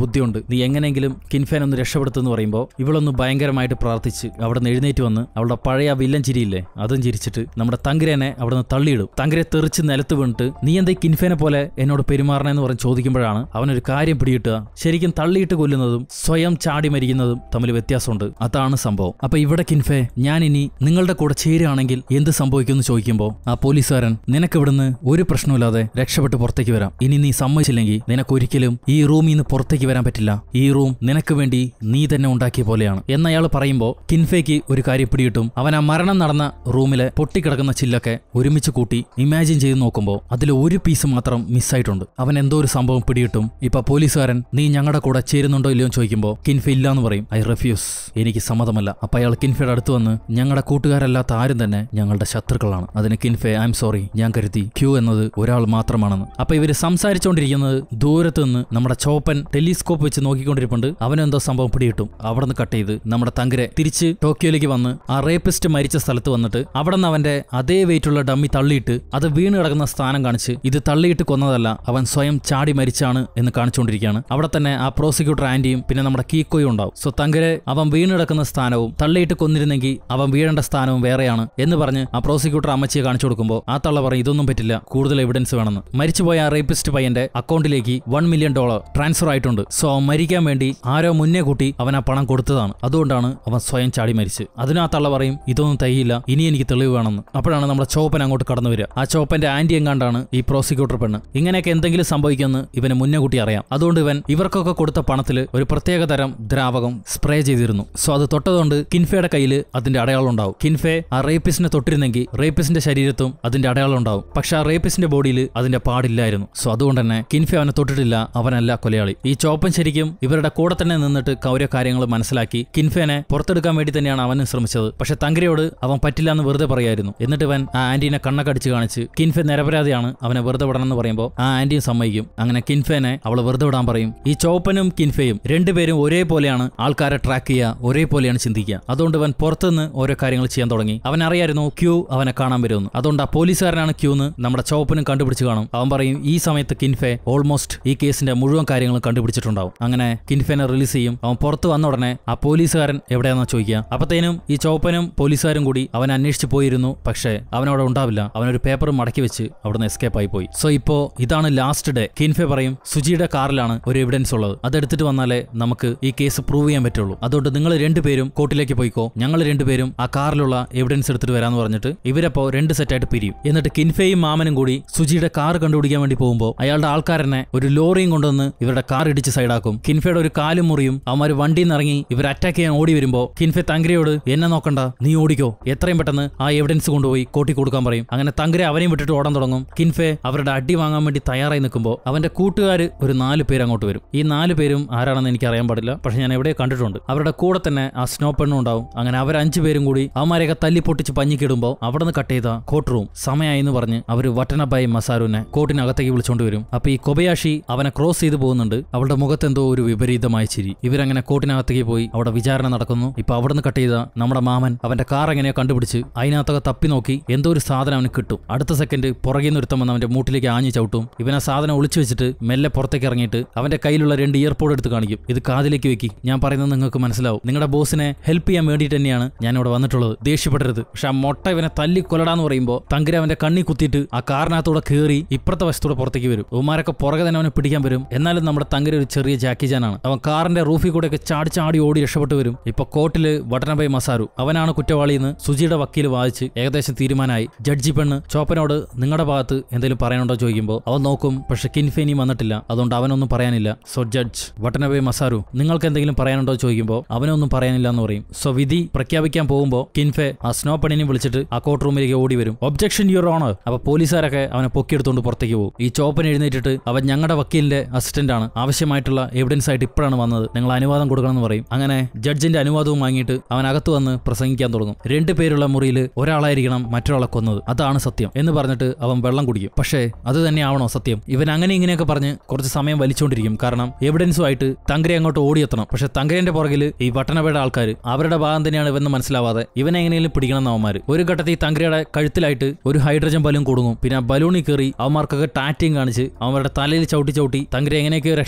[SPEAKER 1] ബുദ്ധിയുണ്ട്, നീ എങ്ങനെയെങ്കിലും കിൻഫേനെ ഒന്ന് രക്ഷപ്പെടുത്തുമെന്ന് പറയുമ്പോൾ ഇവളൊന്ന് ഭയങ്കരമായിട്ട് പ്രാർത്ഥിച്ച് അവിടെ നിന്ന് എഴുന്നേറ്റ് വന്ന് അവളുടെ പഴയ വില്ലൻ ചിരിയില്ലേ അതും ചിരിച്ചിട്ട് നമ്മുടെ തങ്കിരനെ അവിടെ നിന്ന് തള്ളിയിടും. തങ്കിരെ തെറിച്ച് നിലത്ത് വീണിട്ട് നീ എന്താ കിൻഫേനെ പോലെ എന്നോട് പെരുമാറണമെന്ന് പറഞ്ഞ് ചോദിക്കുമ്പോഴാണ് അവനൊരു കാര്യം പിടികിട്ടുക. ശരിക്കും തള്ളിയിട്ട് കൊല്ലുന്നതും സ്വയം ചാടി മരിക്കുന്നതും തമ്മിൽ വ്യത്യാസമുണ്ട്. അതാണ് സംഭവം. അപ്പൊ ഇവിടെ കിൻഫേ, ഞാൻ ഇനി നിങ്ങളുടെ കൂടെ ചേരുകയാണെങ്കിൽ എന്ത് സംഭവിക്കുമെന്ന് ചോദിക്കുമ്പോൾ ആ പോലീസുകാരൻ, നിനക്ക് ഇവിടുന്ന് ഒരു പ്രശ്നമില്ലാതെ രക്ഷപ്പെട്ട് പുറത്തേക്ക് വരാം. ഇനി നീ സമ്മതിച്ചില്ലെങ്കിൽ നിനക്കൊരിക്കലും ഈ റൂമിൽ നിന്ന് പുറത്തേക്ക് വരാൻ പറ്റില്ല. ഈ റൂം നിനക്ക് വേണ്ടി നീ തന്നെ ഉണ്ടാക്കിയ പോലെയാണ് എന്നയാൾ പറയുമ്പോൾ കിൻഫേക്ക് ഒരു കാര്യം പിടികിട്ടും. അവൻ ആ മരണം നടന്ന റൂമിലെ പൊട്ടിക്കിടക്കുന്ന ചില്ലൊക്കെ ഒരുമിച്ച് കൂട്ടി ഇമാജിൻ ചെയ്ത് നോക്കുമ്പോൾ അതിൽ ഒരു പീസ് മാത്രം മിസ്സായിട്ടുണ്ട്. അവൻ എന്തോ ഒരു സംഭവം പിടികിട്ടും. ഇപ്പൊ പോലീസുകാരൻ, നീ ഞങ്ങളുടെ കൂടെ ചേരുന്നുണ്ടോ ഇല്ലയോ എന്ന് ചോദിക്കുമ്പോൾ കിൻഫെ ഇല്ലാന്ന് പറയും. ഐ റെഫ്യൂസ്, എനിക്ക് സമ്മതമല്ല. അപ്പൊ അയാൾ കിൻഫയുടെ അടുത്ത് വന്ന്, ഞങ്ങളുടെ കൂട്ടുകാരല്ലാത്ത ആരും തന്നെ ഞങ്ങളുടെ ശത്രുക്കളാണ്. അതിന് കിൻഫെ, ഐ എം സോറി, ഞാൻ കരുതി ക്യൂ എന്നത് ഒരാൾ മാത്രമാണെന്ന്. അപ്പൊ ഇവര് സംസാരിച്ചുകൊണ്ടിരിക്കുന്നത് ദൂരത്ത് നിന്ന് നമ്മുടെ ചോപ്പൻ ടെലിസ്കോപ്പ് വെച്ച് നോക്കിക്കൊണ്ടിരിപ്പുണ്ട്. അവനെന്തോ സംഭവം പിടികിട്ടും. അവിടെ നിന്ന് കട്ട് ചെയ്ത് നമ്മുടെ തങ്കരെ തിരിച്ച് ടോക്കിയോയിലേക്ക് വന്ന് ആ റേപ്പിസ്റ്റ് മരിച്ച സ്ഥലത്ത് വന്നിട്ട് അവിടെ നിന്ന് അവന്റെ അതേ വെയിറ്റുള്ള ഡമ്മി തള്ളിയിട്ട് അത് വീണ് കിടക്കുന്ന സ്ഥാനം കാണിച്ച് ഇത് തള്ളിയിട്ട് കൊന്നതല്ല, അവൻ സ്വയം ചാടി മരിച്ചാണ് എന്ന് കാണിച്ചുകൊണ്ടിരിക്കുകയാണ്. അവിടെ തന്നെ ആ പ്രോസിക്യൂട്ടർ ആന്റിയും പിന്നെ നമ്മുടെ കീക്കോയും ഉണ്ടാവും. സോ തങ്കരെ അവൻ വീണ് കിടക്കുന്ന സ്ഥാനവും തള്ളിയിട്ട് കൊന്നിരുന്നെങ്കിൽ അവൻ വീഴേണ്ട സ്ഥാനവും വേറെയാണ് എന്ന് പറഞ്ഞ് ആ പ്രോസിക്യൂട്ടർ അമ്മച്ചിയെ കാണിച്ചു കൊടുക്കുമ്പോൾ ആ തള്ള പറയും, ഇതൊന്നും പറ്റില്ല, കൂടുതൽ എവിഡൻസ് വേണമെന്ന്. മരിച്ചുപോയ ആ റേപ്പിസ്റ്റ് പയ്യന്റെ അക്കൗണ്ടിലേക്ക് വൺ മില്യൺ ഡോളർ ട്രാൻസ്ഫർ ആയിട്ടുണ്ട്. സോ അവൻ മരിക്കാൻ വേണ്ടി ആരോ മുന്നേ കൂട്ടി അവൻ ആ പണം കൊടുത്തതാണ്. അതുകൊണ്ടാണ് അവൻ സ്വയം ചാടി മരിച്ച്. അതിന് ആ തള്ള പറയും, ഇതൊന്നും തയ്യില്ല, ഇനി എനിക്ക് തെളിവ് വേണമെന്ന്. അപ്പോഴാണ് നമ്മുടെ ചോപ്പൻ അങ്ങോട്ട് കടന്നു വരിക. ആ ചോപ്പന്റെ ആന്റി എങ്ങാണ്ടാണ് ഈ പ്രോസിക്യൂട്ടർ പെണ്ണ്. ഇങ്ങനെയൊക്കെ എന്തെങ്കിലും സംഭവിക്കുമെന്ന് ഇവന് മുന്നേ കൂട്ടി അറിയാം. അതുകൊണ്ട് ഇവൻ ഇവർക്കൊക്കെ കൊടുത്ത പണത്തിൽ ഒരു പ്രത്യേക തരം ദ്രാവകം സ്പ്രേ ചെയ്തിരുന്നു. സോ അത് തൊട്ടതുകൊണ്ട് കിൻഫയുടെ കയ്യിൽ അതിന്റെ അടയാളം ഉണ്ടാവും. കിൻഫെ ആ റേപ്പിസിനെ തൊട്ടിരുന്നെങ്കിൽ റേപ്പിസിന്റെ ശരീരത്തും അതിന്റെ അടയാളം ഉണ്ടാവും. പക്ഷെ ആ റേപ്പിസിന്റെ ബോഡിയിൽ അതിന്റെ പാടില്ലായിരുന്നു. സോ അതുകൊണ്ട് തന്നെ കിൻഫെ അവനെ തൊട്ടിട്ടില്ല, അവനല്ല കൊലയാളി. ഈ ചോപ്പൻ ശരിക്കും ഇവരുടെ കൂടെ തന്നെ നിന്നിട്ട് ഓരോ കാര്യങ്ങൾ മനസ്സിലാക്കി കിൻഫേനെ പുറത്തെടുക്കാൻ വേണ്ടി തന്നെയാണ് അവനും ശ്രമിച്ചത്. പക്ഷെ തങ്കരയോട് അവൻ പറ്റില്ല എന്ന് വെറുതെ പറയായിരുന്നു. എന്നിട്ട് ഇവൻ ആ ആന്റീനെ കണ്ണക്കടിച്ച് കാണിച്ച് കിൻഫെ നിരപരാധിയാണ്, അവനെ വെറുതെ വിടണമെന്ന് പറയുമ്പോൾ ആ ആന്റിയും സമ്മതിക്കും. അങ്ങനെ കിൻഫേനെ അവള് വെറുതെ വിടാൻ പറയും. ഈ ചോപ്പനും കിൻഫയും രണ്ടുപേരും ഒരേപോലെയാണ് ആൾക്കാരെ ട്രാക്ക് ചെയ്യുക, ഒരേപോലെയാണ് ചിന്തിക്കുക. അതുകൊണ്ട് അവൻ പുറത്തുനിന്ന് ഓരോ കാര്യങ്ങൾ ചെയ്യാൻ തുടങ്ങി. അവൻ അറിയായിരുന്നു ക്യൂ അവനെ കാണാൻ വരുമെന്ന്. അതുകൊണ്ട് ആ പോലീസുകാരനാണ് ക്യൂന്ന് നമ്മുടെ ചോപ്പനും കണ്ടുപിടിച്ച് കാണും. അവൻ പറയും, ഈ സമയത്ത് കിൻഫെ ഓൾമോസ്റ്റ് ഈ കേസിന്റെ മുഴുവൻ കാര്യങ്ങളും കണ്ടുപിടിച്ചിട്ടുണ്ടാവും. അങ്ങനെ കിൻഫേനെ റിലീസ് ചെയ്യും. അവൻ പുറത്ത് വന്ന ഉടനെ ആ പോലീസുകാരൻ എവിടെയാണെന്ന് ചോദിക്കുക. അപ്പത്തേനും ഈ ചോപ്പനും പോലീസുകാരും കൂടി അവൻ അന്വേഷിച്ച് പോയിരുന്നു. പക്ഷേ അവനവിടെ ഉണ്ടാവില്ല. അവനൊരു പേപ്പർ മടക്കി വെച്ച് അവിടുന്ന് എസ്കേപ്പ് ആയി പോയി. സോ ഇപ്പോ ഇതാണ് ലാസ്റ്റ് ഡേ. കിൻഫെ പറയും, സുജിയുടെ കാറിലാണ് ഒരു എവിഡൻസ് ഉള്ളത്, അതെടുത്തിട്ട് വന്നാലേ നമുക്ക് ഈ കേസ് പ്രൂവ് ചെയ്യാൻ പറ്റുള്ളൂ. അതുകൊണ്ട് നിങ്ങൾ രണ്ടുപേരും കോർട്ടിലേക്ക് പോയിക്കോ, ഞങ്ങൾ രണ്ടുപേരും ആ കാറിലുള്ള എവിഡൻസ് എടുത്തിട്ട് വരാന്ന് പറഞ്ഞിട്ട് ഇവരപ്പോ രണ്ട് സെറ്റായിട്ട് പിരിയും. എന്നിട്ട് കിൻഫെയും മാമനും കൂടി സുജിയുടെ കാർ കണ്ടുപിടിക്കാൻ വേണ്ടി പോകുമ്പോൾ അയാളുടെ ആൾക്കാരനെ ഒരു ലോറിയും കൊണ്ടുവന്ന് ഇവരുടെ കാർ ഇടിച്ച് സൈഡാക്കും. കിൻഫയുടെ ഒരു കാലും മുറിയും. അവന്മാർ വണ്ടിയിൽ നിന്ന് ഇറങ്ങി ഇവർ അറ്റാക്ക് ചെയ്യാൻ ഓടി വരുമ്പോൾ കിൻഫെ തങ്കരയോട്, എന്നെ നോക്കണ്ട, നീ ഓടിക്കോ, എത്രയും പെട്ടെന്ന് ആ എവിഡൻസ് കൊണ്ടുപോയി കോട്ടി കൊടുക്കാൻ പറയും. അങ്ങനെ തങ്കര അവനെയും വിട്ടിട്ട് ഓടാൻ തുടങ്ങും. കിൻഫെ അവരുടെ അടി വാങ്ങാൻ വേണ്ടി തയ്യാറായി നിൽക്കുമ്പോൾ അവന്റെ കൂട്ടുകാർ ഒരു നാല് പേര് അങ്ങോട്ട് വരും. ഈ നാല് പേരും ആരാണെന്ന് എനിക്ക് അറിയാൻ പാടില്ല, പക്ഷെ ഞാൻ എവിടെ കണ്ടിട്ടുണ്ട്. അവരുടെ കൂടെ തന്നെ ആ സ്നോ പെണ്ണും ഉണ്ടാവും. അങ്ങനെ അവർ അഞ്ചു പേരും കൂടി അവന്മാരെയൊക്കെ തല്ലി പൊട്ടിച്ച് പഞ്ഞിക്കിടുമ്പോൾ അവിടെ നിന്ന് കട്ട് ചെയ്ത കോർട്ട് റൂം സമയമായി എന്ന് പറഞ്ഞ് അവർ വട്ടനബായി മസാരുവിനെ കോർട്ടിനകത്തേക്ക് വിളിച്ചോണ്ട് വരും. അപ്പൊ ഈ കൊബയാഷി അവനെ ക്രോസ് ചെയ്ത് പോകുന്നുണ്ട്. അവളുടെ മുഖത്ത് എന്തോ ഒരു വിപരീതമായ ചിരി. ഇവരങ്ങനെ കോർട്ടിനകത്തേക്ക് പോയി അവിടെ വിചാരണ നടക്കുന്നു. ഇപ്പൊ അവിടെ നിന്ന് കട്ട് ചെയ്ത നമ്മുടെ മാമൻ അവന്റെ കാർ എങ്ങനെയോ കണ്ടുപിടിച്ച് അതിനകത്തൊക്കെ തപ്പി നോക്കി എന്തോ ഒരു സാധനം അവന് കിട്ടും. അടുത്ത സെക്കൻഡ് പുറകെ നിന്ന് ഒരുത്തം വന്ന് അവന്റെ മൂട്ടിലേക്ക് ആഞ്ഞു ചവിട്ടും. ഇവൻ ആ സാധനം ഒളിച്ചു വെച്ചിട്ട് മെല്ലെ പുറത്തേക്ക് ഇറങ്ങിയിട്ട് അവന്റെ കയ്യിലുള്ള രണ്ട് ഇയർപോഡ് എടുത്ത് കാണിക്കും. ഇത് കാതിലേക്ക് വെക്കി, ഞാൻ പറയുന്നത് നിങ്ങൾക്ക് മനസ്സിലാവും. നിങ്ങളുടെ ബോസിനെ ഹെൽപ്പ് ചെയ്യാൻ വേണ്ടിയിട്ട് തന്നെയാണ് ഞാൻ ഇവിടെ വന്നിട്ടുള്ളത്, ദേഷ്യപ്പെടരുത്. പക്ഷെ ആ മൊട്ട ഇവനെ തല്ലി കൊല്ലടാന്ന് പറയുമ്പോൾ തങ്കര അവന്റെ കണ്ണി കുത്തിയിട്ട് ആ കാറിനകത്തൂടെ കയറി ഇപ്പുറത്തെ വശത്തൂടെ പുറത്തേക്ക് വരും. ഉമാരൊക്കെ പുറകെ തന്നെ അവനെ പിടിക്കാൻ വരും. എന്നാലും നമ്മുടെ തങ്കര ഒരു ചെറിയ ജാക്കി ജാനാണ്. അവൻ കാറിന്റെ റൂഫിൽ കൂടെയൊക്കെ ചാടി ചാടി ഓടി രക്ഷപ്പെട്ടു വരും. ഇപ്പൊ കോർട്ടില് വട്ടനബായി മസാരു അവനാണ് കുറ്റവാളിയെന്ന് സുജിയുടെ വക്കീൽ വാദിച്ച് ഏകദേശം തീരുമാനമായി. ജഡ്ജി പെണ്ണ് ചോപ്പനോട് നിങ്ങളുടെ ഭാഗത്ത് എന്തെങ്കിലും പറയാനുണ്ടോ ചോദിക്കുമ്പോൾ അവൻ നോക്കും. പക്ഷെ കിൻഫെനി വന്നിട്ടില്ല, അതുകൊണ്ട് അവനൊന്നും പറയാനില്ല. സോ ജഡ്ജ് വട്ടനബായി മസാരു നിങ്ങൾക്ക് എന്തെങ്കിലും പറയാനുണ്ടോ ചോദിക്കുമ്പോൾ അവനൊന്നും പറയാനില്ല എന്ന് പറയും. സോ വിധി പ്രഖ്യാപിക്കാൻ പോകുമ്പോൾ കിൻഫെ ആ സ്നോ പെണ്ണിനെ വിളിച്ചിട്ട് ആ കോർട്ട് റൂമിലേക്ക് ഓടി വരും. Objection your honour. അപ്പൊ പോലീസുകാരൊക്കെ അവനെ പൊക്കിയെടുത്തുകൊണ്ട് പുറത്തേക്ക് പോകും. ഈ ചോപ്പൻ എഴുന്നേറ്റിട്ട് അവൻ ഞങ്ങളുടെ വക്കീലിന്റെ അസിസ്റ്റന്റ് ആണ്, ആവശ്യമായിട്ടുള്ള എവിഡൻസ് ആയിട്ട് ഇപ്പോഴാണ് വന്നത്, നിങ്ങൾ അനുവാദം കൊടുക്കണം എന്ന് പറയും. അങ്ങനെ ജഡ്ജിന്റെ അനുവാദവും വാങ്ങിയിട്ട് അവൻ അകത്ത് വന്ന് പ്രസംഗിക്കാൻ തുടങ്ങും. രണ്ടുപേരുള്ള മുറിയിൽ ഒരാളായിരിക്കണം മറ്റൊരാളെ കൊന്നത്, അതാണ് സത്യം എന്ന് പറഞ്ഞിട്ട് അവൻ വെള്ളം കുടിക്കും. പക്ഷേ അത് തന്നെയാവണോ സത്യം? ഇവൻ അങ്ങനെ ഇങ്ങനെയൊക്കെ പറഞ്ഞ് കുറച്ച് സമയം വലിച്ചുകൊണ്ടിരിക്കും. കാരണം എവിഡൻസുമായിട്ട് തങ്കരെ അങ്ങോട്ട് ഓടിയെത്തണം. പക്ഷെ തങ്കരന്റെ പുറകിൽ ഈ വട്ടനബയുടെ ആൾക്കാർ അവരുടെ ഭാഗം തന്നെയാണ് ഇവന്ന് മനസ്സിലാവാതെ ഇവനെ എങ്ങനെയും പിടിക്കണം അവന്മാർ. ഒരു ഘട്ടത്തിൽ തങ്കരയുടെ കഴുത്തിലായിട്ട് ഒരു ഹൈഡ്രജൻ ബലൂൺ കൊടുക്കും. പിന്നെ ആ ബലൂണിൽ കയറി അവന്മാർക്കൊക്കെ ടാറ്റിയും കാണിച്ച് അവന്മാരുടെ തലയിൽ ചവിട്ടി ചവിട്ടി തങ്കരെ എങ്ങനെയൊക്കെയോ രക്ഷപ്പെട്ട്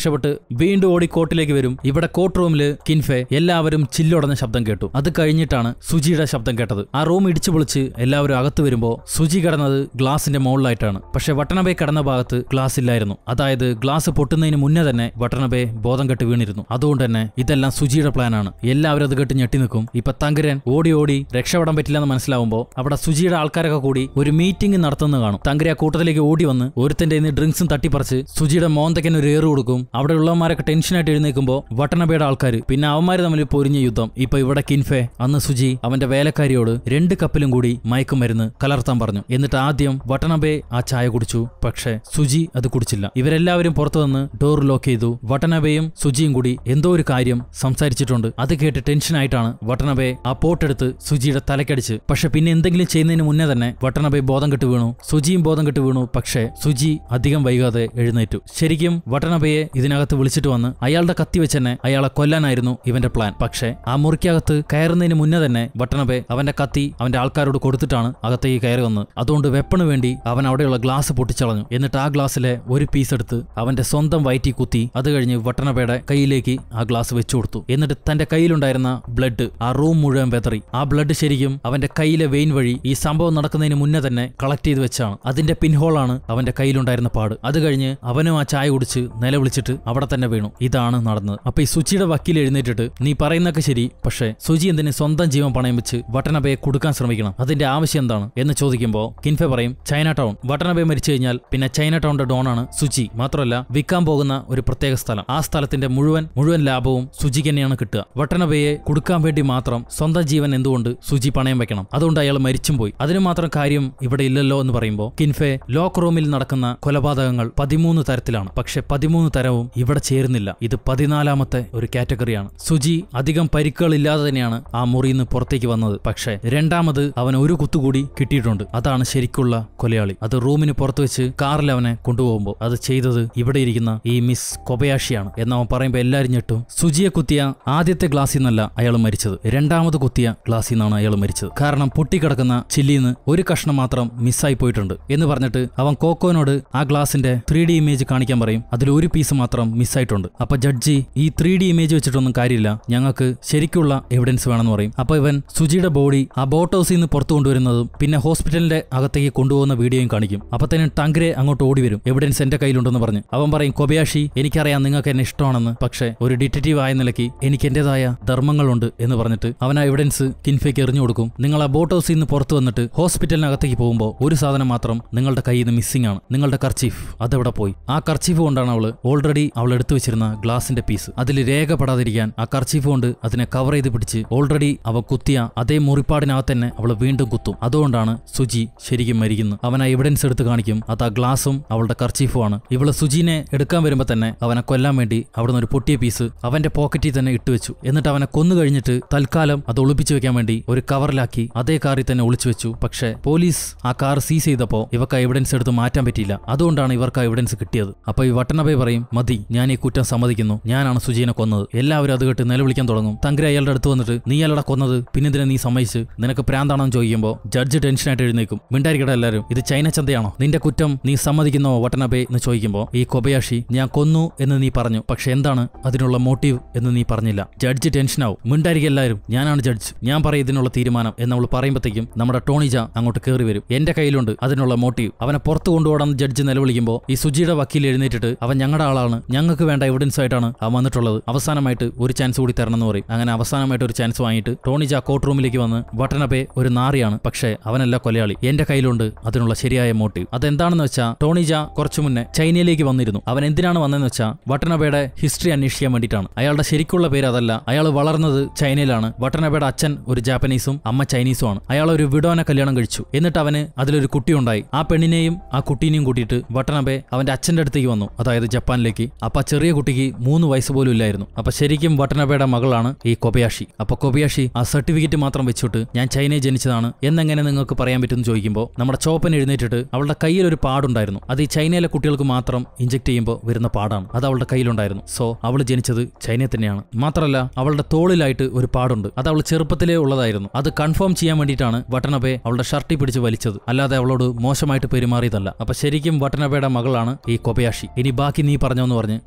[SPEAKER 1] വീണ്ടും ഓടി കോർട്ടിലേക്ക് വരും. ഇവിടെ കോർട്ട് റൂമില് കിൻഫെ എല്ലാവരും ചില്ലുടഞ്ഞ ശബ്ദം കേട്ടു. അത് കഴിഞ്ഞിട്ടാണ് സുജിയുടെ ശബ്ദം കേട്ടത്. ആ റൂം ഇടിച്ചു പൊളിച്ച് എല്ലാവരും അകത്ത് വരുമ്പോ സുജി കിടന്നത് ഗ്ലാസിന്റെ മുകളിലായിട്ടാണ്. പക്ഷെ വട്ടനബെ കിടന്ന ഭാഗത്ത് ഗ്ലാസ് ഇല്ലായിരുന്നു. അതായത് ഗ്ലാസ് പൊട്ടുന്നതിന് മുന്നേ തന്നെ വട്ടനബെ ബോധം കെട്ട് വീണിരുന്നു. അതുകൊണ്ട് തന്നെ ഇതെല്ലാം സുജിയുടെ പ്ലാനാണ്. എല്ലാവരും അത് കെട്ട് ഞെട്ടി നിൽക്കും. ഇപ്പൊ തങ്കരൻ ഓടി ഓടി രക്ഷപ്പെടാൻ പറ്റില്ലെന്ന് മനസ്സിലാവുമ്പോ അവിടെ സുജിയുടെ ആൾക്കാരൊക്കെ കൂടി ഒരു മീറ്റിംഗ് നടത്തുന്ന കാണും. തങ്കര ആ കൂട്ടത്തിലേക്ക് ഓടി വന്ന് ഒരുത്തന്റെ ഡ്രിങ്ക്സും തട്ടിപ്പറിച്ച് സുജിയുടെ മോന്തയ്ക്കൻ ഒരു ഏറ് കൊടുക്കും. അവിടെ ഉള്ളവന്മാരൊക്കെ ടെൻഷനായിട്ട് എഴുന്നേൽക്കുമ്പോ വട്ടനബയുടെ ആൾക്കാർ പിന്നെ അവന്മാര് തമ്മിൽ പൊരിഞ്ഞ യുദ്ധം. ഇപ്പൊ ഇവിടെ കിൻഫെ അന്ന് സുജി അവന്റെ വേലക്കാരിയോട് രണ്ട് കപ്പിലും കൂടി മയക്കുമരുന്ന് കലർത്താൻ പറഞ്ഞു. എന്നിട്ട് ആദ്യം വട്ടനബെ ആ ചായ കുടിച്ചു. പക്ഷെ സുജി അത് കുടിച്ചില്ല. ഇവരെല്ലാവരും പുറത്തു വന്ന് ഡോർ ലോക്ക് ചെയ്തു. വട്ടനബയും സുജിയും കൂടി എന്തോ ഒരു കാര്യം സംസാരിച്ചിട്ടുണ്ട്. അത് കേട്ട് ടെൻഷനായിട്ടാണ് വട്ടനബെ ആ പോട്ടെടുത്ത് സുജിയുടെ തലക്കടിച്ച്. പക്ഷെ പിന്നെ എന്തെങ്കിലും ചെയ്യുന്നതിന് മുന്നേ തന്നെ വട്ടനബെ ബോധം കെട്ട് വീണു. സുജിയും ബോധം കെട്ട് വീണു. പക്ഷെ സുജി അധികം വൈകാതെ എഴുന്നേറ്റു. ശരിക്കും വട്ടനബയെ ഇതിനകത്ത് വിളിച്ചിട്ട് വന്ന് അയാളുടെ കത്തി വെച്ച് തന്നെ അയാളെ കൊല്ലാനായിരുന്നു ഇവന്റെ പ്ലാൻ. പക്ഷെ ആ മുറിക്കകത്ത് കയറുന്നതിന് മുന്നേ തന്നെ വട്ടനബെ അവന്റെ കത്തി അവന്റെ ആൾക്കാരോട് കൊടുത്തിട്ടാണ് അകത്തേക്ക് കയറി വന്നത്. അതുകൊണ്ട് വെപ്പണ് വേണ്ടി അവൻ അവിടെയുള്ള ഗ്ലാസ് പൊട്ടിച്ചളഞ്ഞു. എന്നിട്ട് ആ ഗ്ലാസ്സിലെ ഒരു പീസ് എടുത്ത് അവന്റെ സ്വന്തം വയറ്റി കുത്തി. അത് കഴിഞ്ഞ് വട്ടനബയുടെ കയ്യിലേക്ക് ആ ഗ്ലാസ് വെച്ചു കൊടുത്തു. എന്നിട്ട് തന്റെ കയ്യിലുണ്ടായിരുന്ന ബ്ലഡ് ആ റൂം മുഴുവൻ വെതറി. ആ ബ്ലഡ് ശരിക്കും അവന്റെ കയ്യിലെ വെയിൻ വഴി ഈ സംഭവം നടക്കുന്നതിന് മുന്നേ തന്നെ കളക്ട് ചെയ്ത് വെച്ചാണ്. അതിന്റെ പിൻഹോളാണ് അവന്റെ കയ്യിലുണ്ടായിരുന്ന പാട്. അത് കഴിഞ്ഞ് അവനും ആ ചായ കുടിച്ച് നിലവിളിച്ചിട്ട് അവിടെ തന്നെ വീണു. ഇതാണ് നടന്നത്. അപ്പൊ ഈ സുജിയുടെ വക്കീൽ എഴുന്നേറ്റിട്ട് നീ പറയുന്നൊക്കെ ശരി, പക്ഷെ സുജി എന്തിന് സ്വന്തം ജീവൻ പണയം വെച്ച് വട്ടനബയെ കൊടുക്കാൻ ശ്രമിക്കണം? അതിന്റെ ആവശ്യം എന്താണ് എന്ന് ചോദിക്കുമ്പോ കിൻഫെ പറയും ചൈന ടൗൺ. വട്ടനബെ മരിച്ചു കഴിഞ്ഞാൽ പിന്നെ ചൈന ടൗണിന്റെ ഡോണാണ് സുജി. മാത്രമല്ല വിൽക്കാൻ പോകുന്ന ഒരു പ്രത്യേക സ്ഥലം. ആ സ്ഥലത്തിന്റെ മുഴുവൻ മുഴുവൻ ലാഭവും സുജിക്ക് തന്നെയാണ് കിട്ടുക. വട്ടനബയെ കൊടുക്കാൻ വേണ്ടി മാത്രം സ്വന്തം ജീവൻ എന്തുകൊണ്ട് സുജി പണയം വെക്കണം? അതുകൊണ്ട് അയാൾ മരിച്ചും പോയി. അതിന് മാത്രം കാര്യം ഇവിടെ ഇല്ലല്ലോ എന്ന് പറയുമ്പോൾ കിൻഫെ ലോക്ക് റൂമിൽ നടക്കുന്ന കൊലപാതകങ്ങൾ പതിമൂന്ന് തരത്തിലാണ്. പക്ഷെ പതിമൂന്ന് തരവും ഇവിടെ ചേരുന്നില്ല. ഇത് പതിനാലാമത്തെ ഒരു കാറ്റഗറിയാണ്. സുജി അധികം പരിക്കുകൾ ഇല്ലാതെ തന്നെയാണ് ആ മുറിയിൽ നിന്ന് പുറത്തേക്ക് വന്നത്. പക്ഷെ രണ്ടാമത് അവൻ ഒരു കുത്തുകൂടി കിട്ടിയിട്ടുണ്ട്. അതാണ് ശരിക്കുള്ള കൊലയാളി. അത് റൂമിന് പുറത്തു വെച്ച് കാറിൽ അവനെ കൊണ്ടുപോകുമ്പോൾ അത് ചെയ്തത് ഇവിടെ ഇരിക്കുന്ന ഈ മിസ് കൊബയാഷിയാണ് എന്നവൻ പറയുമ്പോൾ എല്ലാവരും ഞെട്ടും. സുജിയെ കുത്തിയ ആദ്യത്തെ ഗ്ലാസിൽ നിന്നല്ല അയാൾ മരിച്ചത്, രണ്ടാമത് കുത്തിയ ഗ്ലാസിൽ നിന്നാണ് അയാൾ മരിച്ചത്. കാരണം പൊട്ടിക്കിടക്കുന്ന ചില്ലിന്ന് ഒരു കഷ്ണം മാത്രം മിസ്സായി പോയിട്ടുണ്ട് എന്ന് പറഞ്ഞിട്ട് അവൻ കോക്കോനോട് ആ ഗ്ലാസിന്റെ ത്രീ ഡി ഇമേജ് കാണിക്കാൻ പറയും. അതിൽ ഒരു പീസ് മാത്രം മിസ്സായിട്ടുണ്ട്. അപ്പൊ ജഡ്ജി ഈ ത്രീ ഡി ഇമേജ് വെച്ചിട്ടൊന്നും കാര്യമില്ല, ഞങ്ങൾക്ക് ശരിക്കുള്ള എവിഡൻസ് വേണമെന്ന് പറയും. അപ്പൊ ഇവൻ സുജിയുടെ ബോഡി ആ ബോട്ട് ഹൗസിൽ നിന്ന് പുറത്തു കൊണ്ടുവരുന്നതും പിന്നെ ഹോസ്പിറ്റലിന്റെ അകത്തേക്ക് കൊണ്ടുപോകുന്ന വീഡിയോയും കാണിക്കും. അപ്പൊ തന്നെ ടങ്കരെ അങ്ങോട്ട് ഓടി വരും. എവിഡൻസ് എന്റെ കയ്യിലുണ്ടെന്ന് പറഞ്ഞ് അവൻ പറയും കൊബയാഷി എനിക്കറിയാം നിങ്ങൾക്ക് എന്നെ ഇഷ്ടമാണെന്ന്, പക്ഷെ ഒരു ഡിറ്റക്റ്റീവ് ആയ നിലയ്ക്ക് എനിക്ക് എന്റേതായ ധർമ്മങ്ങളുണ്ട് എന്ന് പറഞ്ഞിട്ട് അവൻ ആ എവിഡൻസ് കിൻഫയ്ക്ക് എറിഞ്ഞു കൊടുക്കും. നിങ്ങൾ ആ ബോട്ട് ഹൗസിൽ നിന്ന് പുറത്തു വന്നിട്ട് ഹോസ്പിറ്റലിനകത്തേക്ക് പോകുമ്പോൾ ഒരു സാധനം മാത്രം നിങ്ങളുടെ കയ്യിൽ നിന്ന് മിസ്സിംഗ് ആണ്, നിങ്ങളുടെ കർച്ചീഫ്. അതെവിടെ പോയി? ആ കർച്ചീഫ് കൊണ്ടാണ് അവള് ഓൾറെഡി അവൾ എടുത്തു വെച്ചിരുന്ന ഗ്ലാസിന്റെ പീസ് അതിൽ രേഖപ്പെടാതിരിക്കാൻ ആ കർച്ചീഫ് കൊണ്ട് അതിനെ കവർ ചെയ്ത് പിടിച്ച് ഓൾറെഡി അവ കുത്തിയ അതേ മുറിപ്പാടിനകത്ത് തന്നെ അവള് വീണ്ടും കുത്തും. അതുകൊണ്ടാണ് സുജി ശരിക്കും മരിക്കുന്നത്. അവൻ ആ എവിഡൻസ് എടുത്ത് കാണിക്കും. അത് ആ ഗ്ലാസും അവളുടെ കർച്ചീഫുമാണ്. ഇവള് സുജിനെ എടുക്കാൻ വരുമ്പോ തന്നെ അവനെ കൊല്ലാൻ വേണ്ടി അവിടുന്ന് ഒരു പൊട്ടിയ പീസ് അവന്റെ പോക്കറ്റിൽ തന്നെ ഇട്ടുവെച്ചു. എന്നിട്ട് അവനെ കൊന്നു കഴിഞ്ഞിട്ട് തൽക്കാലം അത് ഒളിപ്പിച്ചു വെക്കാൻ വേണ്ടി ഒരു കവറിലാക്കി അതേ കാറിൽ തന്നെ ഒളിച്ചു വെച്ചു. പക്ഷെ പോലീസ് ആ കാർ സീസ് ചെയ്തപ്പോ ഇവർക്ക് ആ എവിഡൻസ് എടുത്ത് മാറ്റാൻ പറ്റിയില്ല. അതുകൊണ്ടാണ് ഇവർക്ക് ആ എവിഡൻസ് കിട്ടിയത്. അപ്പൊ ഈ വട്ടനബെ പറയും മതി, ഞാൻ ഈ കുറ്റം സമ്മതിക്കുന്നു, ഞാനാണ് സുജിനെ കൊന്നത്. എല്ലാവരും അത് കേട്ട് നിലവിളിക്കാൻ തുടങ്ങും. തങ്കര അയാളുടെ അടുത്ത് വന്നിട്ട് നീ അയാളുടെ കൊന്നത് പിന്നെന്തിനാ നീ സമ്മതിച്ച്, നിനക്ക് പ്രാന്താണെന്ന് ചോദിക്കുമ്പോൾ ജഡ്ജ് ടെൻഷനായിട്ട് എഴുന്നേക്കും. മിണ്ടായിരിക്കട്ടെ എല്ലാവരും, ഇത് ചൈന ചന്തയാണോ? നിന്റെ കുറ്റം നീ സമ്മതിക്കുന്നോ വട്ടനബെ എന്ന് ചോദിക്കുമ്പോൾ ഈ കൊബയാഷി ഞാൻ കൊന്നു എന്ന് നീ പറഞ്ഞു, പക്ഷെ എന്താണ് അതിനുള്ള മോട്ടീവ് എന്ന് നീ പറഞ്ഞില്ല. ജഡ്ജ് ടെൻഷനാവും. മിണ്ടായിരിക്കും എല്ലാവരും, ഞാനാണ് ജഡ്ജ്, ഞാൻ പറയും ഇതിനുള്ള തീരുമാനം എന്നവൾ പറയുമ്പോഴത്തേക്കും നമ്മുടെ ടോണിജ അങ്ങോട്ട് കയറി വരും. എന്റെ കയ്യിലുണ്ട് അതിനുള്ള മോട്ടീവ്. അവനെ പുറത്ത് കൊണ്ടുപോകണമെന്ന് ജഡ്ജ് നിലവിളിക്കുമ്പോൾ ഈ സുജിയുടെ വക്കീൽ എഴുന്നേറ്റിട്ട് അവൻ ഞങ്ങളുടെ ആളാണ്, ഞങ്ങൾക്ക് വേണ്ട എവിഡൻസ് ആയിട്ടാണ് അവൻ വന്നിട്ടുള്ളത്, അവസാനമായിട്ട് ഒരു ചാൻസ് കൂടി തരണം എന്ന് പറയും. അങ്ങനെ അവസാനമായിട്ട് ഒരു ചാൻസ് വാങ്ങിയിട്ട് ടോണിജ കോർട്ട് റൂമിലേക്ക് വന്ന് വട്ടനബെ ഒരു നാറിയാണ്, പക്ഷെ അവനല്ല കൊലയാളി, എന്റെ കയ്യിലുണ്ട് അതിനുള്ള ശരിയായ മോട്ടീവ്. അതെന്താണെന്ന് വെച്ചാൽ ടോണിജ കുറച്ചു മുന്നേ ചൈനയിലേക്ക് വന്നിരുന്നു. അവൻ എന്തിനാണ് വന്നതെന്ന് വെച്ചാൽ വട്ടനബയുടെ ഹിസ്റ്ററി അന്വേഷിക്കാൻ വേണ്ടിയിട്ടാണ്. അയാളുടെ ശരിക്കുള്ള പേര് അതല്ല. അയാൾ വളർന്നത് ചൈനയിലാണ്. വട്ടനബയുടെ അച്ഛൻ ഒരു ജാപ്പനീസും അമ്മ ചൈനീസും ആണ്. അയാൾ ഒരു വിഡോനെ കല്യാണം കഴിച്ചു. എന്നിട്ട് അവന് അതിലൊരു കുട്ടി ഉണ്ടായി. ആ പെണ്ണിനെയും ആ കുട്ടീനെയും കൂട്ടിയിട്ട് വട്ടനബെ അവന്റെ അച്ഛന്റെ അടുത്തേക്ക് വന്നു, അതായത് ജപ്പാനിലേക്ക്. അപ്പൊ ചെറിയ കുട്ടിക്ക് മൂന്ന് വയസ്സ് പോലും ഇല്ലായിരുന്നു. അപ്പൊ ശരിക്കും വട്ടനബയുടെ മകളാണ് ഈ കൊബയാഷി. അപ്പൊ കൊബയാഷി ആ സർട്ടിഫിക്കറ്റ് മാത്രം വെച്ചിട്ട് ഞാൻ ചൈനയിൽ ജനിച്ചതാണ് എന്നെങ്ങനെ നിങ്ങൾക്ക് പറയാൻ പറ്റുമെന്ന് ചോദിക്കുമ്പോൾ നമ്മുടെ ചോപ്പൻ എഴുന്നേറ്റിട്ട് അവളുടെ കയ്യിൽ ഒരു പാടുണ്ടായിരുന്നു. അത് ഈ ചൈനയിലെ കുട്ടികൾക്ക് മാത്രം ഇഞ്ചെക്ട് ചെയ്യുമ്പോൾ വരുന്ന പാടാണ്. അത് അവളുടെ കയ്യിലുണ്ടായിരുന്നു. സോ അവൾ ജനിച്ചത് ചൈനയിൽ തന്നെയാണ്. മാത്രമല്ല അവളുടെ തോളിലായിട്ട് ഒരു പാടുണ്ട്. അത് അവൾ ചെറുപ്പത്തിലേ ഉള്ളതായിരുന്നു. അത് കൺഫേം ചെയ്യാൻ വേണ്ടിയിട്ടാണ് വട്ടനബെ അവളുടെ ഷർട്ടിൽ പിടിച്ച് വലിച്ചത്, അല്ലാതെ അവളോട് മോശമായിട്ട് പെരുമാറിയതല്ല. അപ്പൊ ശരിക്കും വട്ടനബയുടെ മകളാണ് ഈ കൊബയാഷി. ഇനി ബാക്കി നീ പറഞ്ഞോന്ന് പറഞ്ഞ്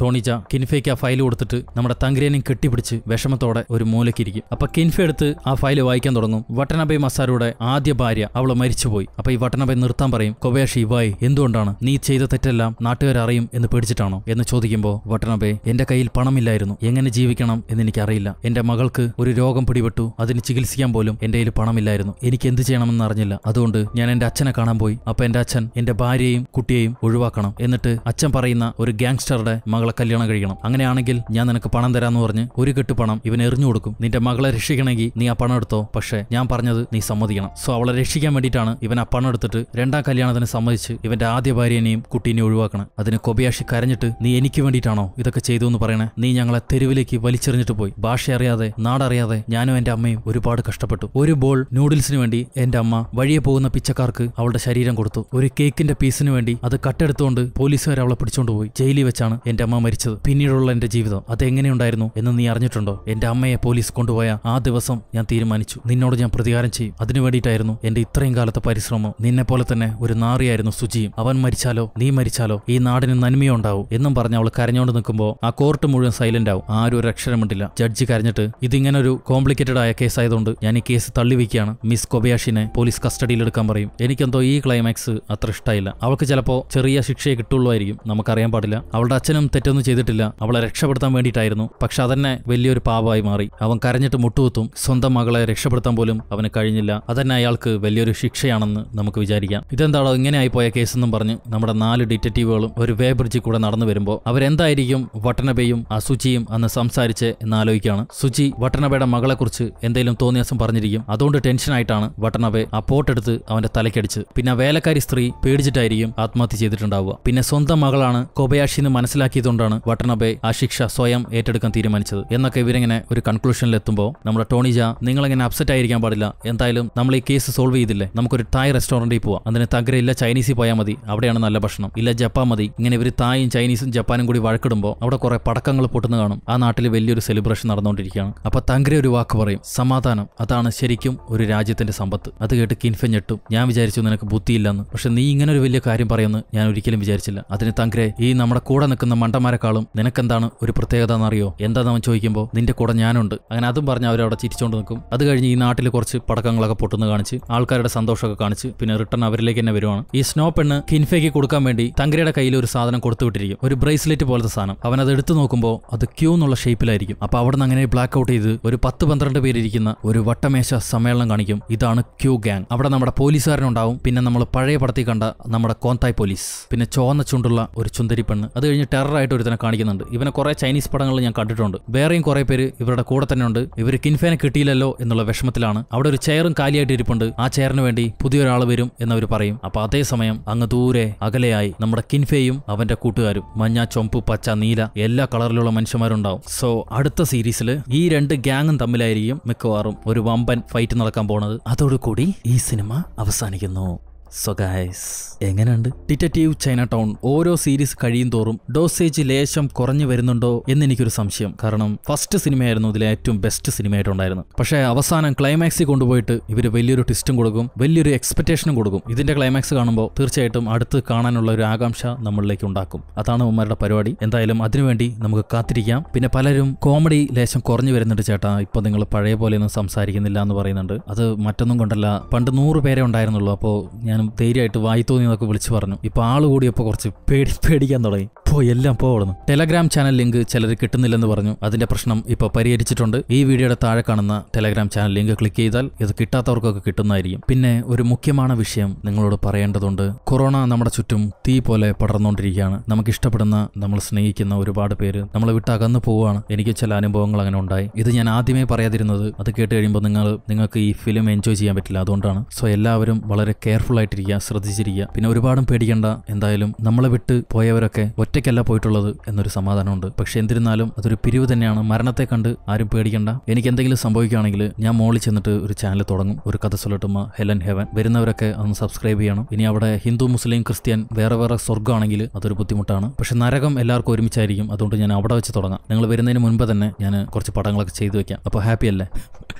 [SPEAKER 1] ടോണിജ കിൻഫയ്ക്ക് ആ ഫയൽ കൊടുത്തിട്ട് നമ്മുടെ തങ്ക്രേനെയും കെട്ടിപ്പിടിച്ച് വിഷമത്തോടെ ഒരു മൂലക്കിരിക്കും. അപ്പൊ കിൻഫ എടുത്ത് ആ ഫയൽ വായിക്കാൻ തുടങ്ങും. വട്ടനബെ മസാരുടെ ആദ്യ ഭാര്യ അവള് മരിച്ചുപോയി. അപ്പൊ ഈ വട്ടനബെ നിർത്താൻ പറയും. കൊബയാഷി വായ്, എന്തുകൊണ്ടാണ് നീ ചെയ്ത തെറ്റെല്ലാം നാട്ടുകാരറിയും എന്ന് പേടിച്ചിട്ടാണോ എന്ന് ചോദിക്കുമ്പോൾ വട്ടനബെ, എന്റെ കയ്യിൽ പണമില്ലായിരുന്നു, എങ്ങനെ ജീവിക്കണം എന്ന് എനിക്കറിയില്ല. എന്റെ മകൾക്ക് ഒരു രോഗം പിടിപെട്ടു, അതിന് ചികിത്സിക്കാൻ പോലും എന്റെ കയ്യിൽ പണമില്ലായിരുന്നു. എനിക്ക് എന്ത് ചെയ്യണമെന്ന് അറിഞ്ഞില്ല. അതുകൊണ്ട് ഞാൻ എന്റെ അച്ഛനെ കാണാൻ പോയി. അപ്പൊ എന്റെ അച്ഛൻ എന്റെ ഭാര്യയെയും കുട്ടിയെയും ഒഴിവാക്കണം, എന്നിട്ട് അച്ഛൻ പറയുന്ന ഒരു ഗാങ്സ്റ്ററുടെ മകളെ കല്യാണം കഴിക്കണം. അങ്ങനെയാണെങ്കിൽ ഞാൻ നിനക്ക് പണം തരാന്ന് പറഞ്ഞ് ഒരു കെട്ട് പണം ഇവൻ എറിഞ്ഞു കൊടുക്കും. നിന്റെ മകളെ രക്ഷിക്കണമെങ്കിൽ നീ ആ പണം എടുത്തോ, പക്ഷേ ഞാൻ പറഞ്ഞത് നീ സമ്മതിക്കണം. സോ അവളെ രക്ഷിക്കാൻ വേണ്ടിയിട്ടാണ് ഇവൻ ആ പണം എടുത്തിട്ട് രണ്ടാം കല്യാണത്തിന് സമ്മതിച്ച് ഇവന്റെ ആദ്യ ഭാര്യനെയും കുട്ടീനെയും ഒഴിവാക്കണം. അതിന് കൊബയാഷി കരഞ്ഞിട്ട്, നീ എനിക്ക് വേണ്ടിയിട്ടാണോ ഇതൊക്കെ ചെയ്തു എന്ന് പറയണേ? നീ ഞങ്ങളെ തെരുവിലേക്ക് വലിച്ചെറിഞ്ഞിട്ട് പോയി. ഭാഷ അറിയാതെ നാടറിയാതെ ഞാനും എന്റെ അമ്മയും ഒരുപാട് കഷ്ടപ്പെട്ടു. ഒരു ബോൾ നൂഡിൽസിന് വേണ്ടി എന്റെ അമ്മ വഴിയെ പോകുന്ന പിച്ചക്കാർക്ക് അവളുടെ ശരീരം കൊടുത്തു. ഒരു കേക്കിന്റെ പീസിന് വേണ്ടി അത് കട്ടെടുത്തുകൊണ്ട് പോലീസുകാർ അവളെ പിടിച്ചോണ്ട് പോയി. ജയിലിൽ വെച്ചാണ് എന്റെ അമ്മ മരിച്ചത്. പിന്നീടുള്ള എന്റെ ജീവിതം അത് എങ്ങനെയുണ്ടായിരുന്നു എന്ന് നീ അറിഞ്ഞിട്ടുണ്ടോ? എന്റെ അമ്മയെ പോലീസ് കൊണ്ടുപോയ ആ ദിവസം ഞാൻ തീരുമാനിച്ചു, നിന്നോട് ഞാൻ പ്രതികാരം ചെയ്യും. അതിനു വേണ്ടിയിട്ടായിരുന്നു എന്റെ ഇത്രയും കാലത്തെ പരിശ്രമം. നിന്നെ പോലെ തന്നെ ഒരു നാറിയായിരുന്നു സുജിയും. അവൻ മരിച്ചാലോ നീ മരിച്ചാലോ ഈ നാടിന് നന്മയുണ്ടാവും എന്നും പറഞ്ഞ് അവൾ കരഞ്ഞോണ്ട് നിൽക്കുമ്പോൾ ആ കോർട്ട് മുഴുവൻ സൈലന്റ് ആവും. ആരും ഒരു അക്ഷരം മിണ്ടില്ല. ജഡ്ജി കരഞ്ഞിട്ട്, ഇതിങ്ങനെ ഒരു കോംപ്ലിക്കേറ്റഡ് ആയ കേസായതുകൊണ്ട് ഞാൻ ഈ കേസ് തള്ളിവെക്കുകയാണ്. മിസ് കൊബയാഷിനെ പോലീസ് കസ്റ്റഡിയിൽ എടുക്കാൻ പറയും. എനിക്കെന്തോ ഈ ക്ലൈമാക്സ് അത്ര ഇഷ്ടമായില്ല. അവൾക്ക് ചിലപ്പോ ചെറിയ ശിക്ഷയെ കിട്ടുള്ളൂമായിരിക്കും, നമുക്കറിയാൻ പാടില്ല. അവളുടെ അച്ഛനും തെറ്റൊന്നും ചെയ്തിട്ടില്ല, അവളെ രക്ഷപ്പെടുത്താൻ വേണ്ടിയിട്ടായിരുന്നു. പക്ഷെ അതന്നെ വലിയൊരു പാപമായി മാറി. അവൻ കരഞ്ഞിട്ട് മുട്ടുകുത്തും. സ്വന്തം മകളെ രക്ഷപ്പെടുത്താൻ പോലും അവന് കഴിഞ്ഞില്ല. അതന്നെ അയാൾക്ക് വലിയൊരു ശിക്ഷയാണെന്ന് നമുക്ക് വിചാരിക്കാം. ഇതെന്താണോ ഇങ്ങനെ ആയിപ്പോയ കേസെന്നും പറഞ്ഞ് നമ്മുടെ നാല് ഡിറ്റക്റ്റീവുകളും ഒരു വേ ബ്രിഡ്ജിൽ കൂടെ നടന്നു വരുമ്പോൾ അവരെന്തായിരിക്കും വട്ടനബയും ആ സുജിയും അന്ന് സംസാരിച്ച് എന്നാലോചിക്കുകയാണ്. സുജി വട്ടനബയുടെ മകളെ കുറിച്ച് എന്തെങ്കിലും തോന്നിയാസം പറഞ്ഞിരിക്കും. അതുകൊണ്ട് ടെൻഷനായിട്ടാണ് വട്ടനബെ ആ പോട്ടെടുത്ത് അവന്റെ തലക്കടിച്ച്. പിന്നെ വേലക്കാരി സ്ത്രീ പേടിച്ചിട്ടായിരിക്കും ആത്മഹത്യ ചെയ്തിട്ടുണ്ടാവുക. പിന്നെ സ്വന്തം മകളാണ് കൊബയാഷിന്ന് മനസ്സിലാക്കിയതുകൊണ്ടാണ് വട്ടനബെ ആ ശിക്ഷ സ്വയം ഏറ്റെടുക്കാൻ തീരുമാനിച്ചത് എന്നൊക്കെ ഇവരിങ്ങനെ ഒരു കൺക്ലൂഷനിൽ എത്തുമ്പോൾ നമ്മുടെ ടോണിജ, നിങ്ങളെങ്ങനെ അപ്സെറ്റ് ആയിരിക്കാൻ പാടില്ല. എന്തായാലും നമ്മൾ ഈ കേസ് സോൾവ് ചെയ്തില്ലേ, നമുക്കൊരു തായ് റെസ്റ്റോറന്റിൽ പോവാം. അതിന് തഗ്ര ഇല്ല ചൈനീസിൽ പോയാൽ മതി, അവിടെയാണ് നല്ല ഭക്ഷണം. ഇല്ല ജപ്പാൻ മതി. ഇങ്ങനെ ഇവർ തായും ചൈനീസും ജപ്പാനും കൂടി വഴക്കിടുമ്പോൾ അവിടെ കുറെ പടക്കങ്ങൾ പൊട്ടുന്ന കാണും. ആ നാട്ടിൽ വലിയൊരു സെലിബ്രേഷൻ നടന്നുകൊണ്ടിരിക്കുകയാണ്. അപ്പൊ തഗ്ര ഒരു വാക്ക് പറയും, സമാധാനം, അതാണ് ശരിക്കും ഒരു രാജ്യത്തിന്റെ സമ്പത്ത്. അത് കേട്ട് കിൻഫ ഞെട്ടും. ഞാൻ വിചാരിച്ചു നിനക്ക് ബുദ്ധിയില്ലെന്ന്, പക്ഷെ നീ ഇങ്ങനെ ഒരു വലിയ കാര്യം പറയുമെന്ന് ഞാൻ ഒരിക്കലും വിചാരിച്ചില്ല. അതിന് തഗ്രെ, ഈ നമ്മുടെ കൂടെ നിൽക്കുന്ന മണ്ടന്മാരെക്കാളും നിനക്കെന്താണ് ഒരു പ്രത്യേകത എന്നറിയോ? എന്താന്ന് അവൻ ചോദിക്കുമ്പോൾ, നിന്റെ കൂടെ ഞാനുണ്ട്. അങ്ങനെ അതും പറഞ്ഞ് അവരവിടെ ചിരിച്ചോണ്ട് നിൽക്കും. അത് കഴിഞ്ഞ് ഈ നാട്ടിൽ കുറച്ച് പടക്കങ്ങളൊക്കെ പൊട്ടുന്ന കാണിച്ച് ആൾക്കാരുടെ സന്തോഷമൊക്കെ കാണിച്ച് പിന്നെ റിട്ടേൺ അവരിലേക്ക് തന്നെ വരുവാണ്. ഈ സ്നോ പെണ്ണ് കിൻഫയ്ക്ക് കൊടുക്കാൻ വേണ്ടി തങ്ക്രയുടെ കയ്യിൽ ഒരു സാധനം കൊടുത്തു വിട്ടിരിക്കും, ഒരു ബ്രേസ്ലെറ്റ് പോലത്തെ സാധനം. അവൻ അത് എടുത്തു നോക്കുമ്പോൾ അത് ക്യൂ എന്നുള്ള ഷേപ്പിലായിരിക്കും. അപ്പൊ അവിടെ നിന്ന് അങ്ങനെ ബ്ലാക്ക് ഔട്ട് ചെയ്ത് ഒരു പത്ത് പന്ത്രണ്ട് പേരിരിക്കുന്ന ഒരു വട്ടമേശ സമ്മേളനം കാണിക്കും. ഇതാണ് ക്യൂ ഗ്യാങ്. അവിടെ നമ്മുടെ പോലീസുകാരനുണ്ടാവും, പിന്നെ നമ്മൾ പഴയ പടത്തിൽ കണ്ട നമ്മുടെ കോന്തായ് പോലീസ്, പിന്നെ ചോന്ന ചുണ്ടുള്ള ഒരു ചുന്തരി പെണ്ണ്. അത് കഴിഞ്ഞ് ടെററായിട്ട് ഒരുത്തനെ കാണിക്കുന്നുണ്ട്. ഇവനെ കുറെ ചൈനീസ് പടങ്ങളിൽ ഞാൻ കണ്ടിട്ടുണ്ട്. വേറെയും കുറെ പേര് ഇവരുടെ കൂടെ തന്നെ ഉണ്ട്. ഇവർ കിൻഫേനെ കിട്ടിയില്ലല്ലോ എന്നുള്ള വിഷമത്തിലാണ്. അവിടെ ഒരു ചെയറും കാലിയായിട്ട് ഇരിപ്പുണ്ട്. ആ ചെയറിന് വേണ്ടി പുതിയൊരാൾ വരും എന്നവർ പറയും. അപ്പൊ അതേസമയം അങ്ങ് ദൂരെ അകലെയായി നമ്മുടെ കിൻഫേയും അവന്റെ കൂട്ടുകാരും, മഞ്ഞ ചൊമ്പ് പച്ച നീല എല്ലാ കളറിലുള്ള മനുഷ്യന്മാരുണ്ടാവും. സോ അടുത്ത സീരീസിൽ ഈ രണ്ട് ഗ്യാങ്ങും തമ്മിലായിരിക്കും മിക്കവാറും ഒരു വമ്പൻ ഫൈറ്റ് നടക്കാൻ പോണത്. അതോടുകൂടി ഈ സിനിമ അവസാനിക്കുന്നു. സോ ഗൈസ്, എങ്ങനെയുണ്ട് ഡിറ്റക്റ്റീവ് ചൈനാടൗൺ? ഓരോ സീരീസ് കഴിയും തോറും ഡോസേജ് ലേശം കുറഞ്ഞു വരുന്നുണ്ടോ എന്ന് എനിക്കൊരു സംശയം. കാരണം ഫസ്റ്റ് സിനിമയായിരുന്നു ഇതിലെ ഏറ്റവും ബെസ്റ്റ് സിനിമയായിട്ടുണ്ടായിരുന്നു. പക്ഷേ അവസാനം ക്ലൈമാക്സിൽ കൊണ്ടുപോയിട്ട് ഇവർ വലിയൊരു ട്വിസ്റ്റും കൊടുക്കും, വലിയൊരു എക്സ്പെക്ടേഷനും കൊടുക്കും. ഇതിന്റെ ക്ലൈമാക്സ് കാണുമ്പോൾ തീർച്ചയായിട്ടും അടുത്ത് കാണാനുള്ള ഒരു ആകാംക്ഷ നമ്മളിലേക്ക് ഉണ്ടാക്കും. അതാണ് ഉമ്മരുടെ പരിപാടി. എന്തായാലും അതിനുവേണ്ടി നമുക്ക് കാത്തിരിക്കാം. പിന്നെ പലരും കോമഡി ലേശം കുറഞ്ഞു വരുന്നുണ്ട് ചേട്ടാ, ഇപ്പൊ നിങ്ങൾ പഴയ പോലെയൊന്നും സംസാരിക്കുന്നില്ല എന്ന് പറയുന്നുണ്ട്. അത് മറ്റൊന്നും കൊണ്ടല്ല, പണ്ട് നൂറ് പേരെ ഉണ്ടായിരുന്നുള്ളൂ. അപ്പോൾ ഞാൻ ധൈര്യമായിട്ട് വായി തോന്നിയതൊക്കെ വിളിച്ചു പറഞ്ഞു. ഇപ്പൊ ആള് കൂടിയപ്പോൾ കുറച്ച് പേടി പേടിക്കാൻ തുടങ്ങി. പോ എല്ലാം പോകണം. ടെലഗ്രാം ചാനൽ ലിങ്ക് ചിലർ കിട്ടുന്നില്ലെന്ന് പറഞ്ഞു. അതിന്റെ പ്രശ്നം ഇപ്പൊ പരിഹരിച്ചിട്ടുണ്ട്. ഈ വീഡിയോയുടെ താഴെ കാണുന്ന ടെലഗ്രാം ചാനൽ ലിങ്ക് ക്ലിക്ക് ചെയ്താൽ ഇത് കിട്ടാത്തവർക്കൊക്കെ കിട്ടുന്നതായിരിക്കും. പിന്നെ ഒരു മുഖ്യமான വിഷയം നിങ്ങളോട് പറയേണ്ടതുണ്ട്. കൊറോണ നമ്മുടെ ചുറ്റും തീ പോലെ പടർന്നുകൊണ്ടിരിക്കുകയാണ്. നമുക്ക് ഇഷ്ടപ്പെടുന്ന, നമ്മൾ സ്നേഹിക്കുന്ന ഒരുപാട് പേര് നമ്മളെ വിട്ട് അകന്നു പോവുകയാണ്. എനിക്ക് ചില അനുഭവങ്ങൾ അങ്ങനെ ഉണ്ടായി. ഇത് ഞാൻ ആദ്യമേ പറയാതിരുന്നത്, അത് കേട്ട് കഴിയുമ്പോൾ നിങ്ങൾ നിങ്ങൾക്ക് ഈ ഫിലിം എൻജോയ് ചെയ്യാൻ പറ്റില്ല, അതുകൊണ്ടാണ്. സോ എല്ലാവരും വളരെ കെയർഫുൾ ആയിട്ടിരിക്കുക, ശ്രദ്ധിച്ചിരിക്കുക. പിന്നെ ഒരുപാടും പേടിക്കേണ്ട. എന്തായാലും നമ്മളെ വിട്ട് പോയവരൊക്കെ ഒറ്റയ്ക്കല്ല പോയിട്ടുള്ളത് എന്നൊരു സമാധാനമുണ്ട്. പക്ഷെ എന്നിരുന്നാലും അതൊരു പിരിവ് തന്നെയാണ്. മരണത്തെ കണ്ട് ആരും പേടിക്കണ്ട. എനിക്ക് എന്തെങ്കിലും സംഭവിക്കുകയാണെങ്കിൽ ഞാൻ മോളിൽ ചെന്നിട്ട് ഒരു ചാനൽ തുടങ്ങും, ഒരു കഥ സൊല്ലട്ടുമ ഹെലൻ ഹെവൻ. വരുന്നവരൊക്കെ ഒന്ന് സബ്സ്ക്രൈബ് ചെയ്യണം. ഇനി അവിടെ ഹിന്ദു മുസ്ലിം ക്രിസ്ത്യൻ വേറെ വേറെ സ്വർഗ്ഗമാണെങ്കിൽ അതൊരു ബുദ്ധിമുട്ടാണ്. പക്ഷെ നരകം എല്ലാവർക്കും ഒരുമിച്ചായിരിക്കും. അതുകൊണ്ട് ഞാൻ അവിടെ വെച്ച് തുടങ്ങാം. നിങ്ങൾ വരുന്നതിന് മുൻപ് തന്നെ ഞാൻ കുറച്ച് പടങ്ങളൊക്കെ ചെയ്തു വെക്കാം. അപ്പോൾ ഹാപ്പി അല്ലേ?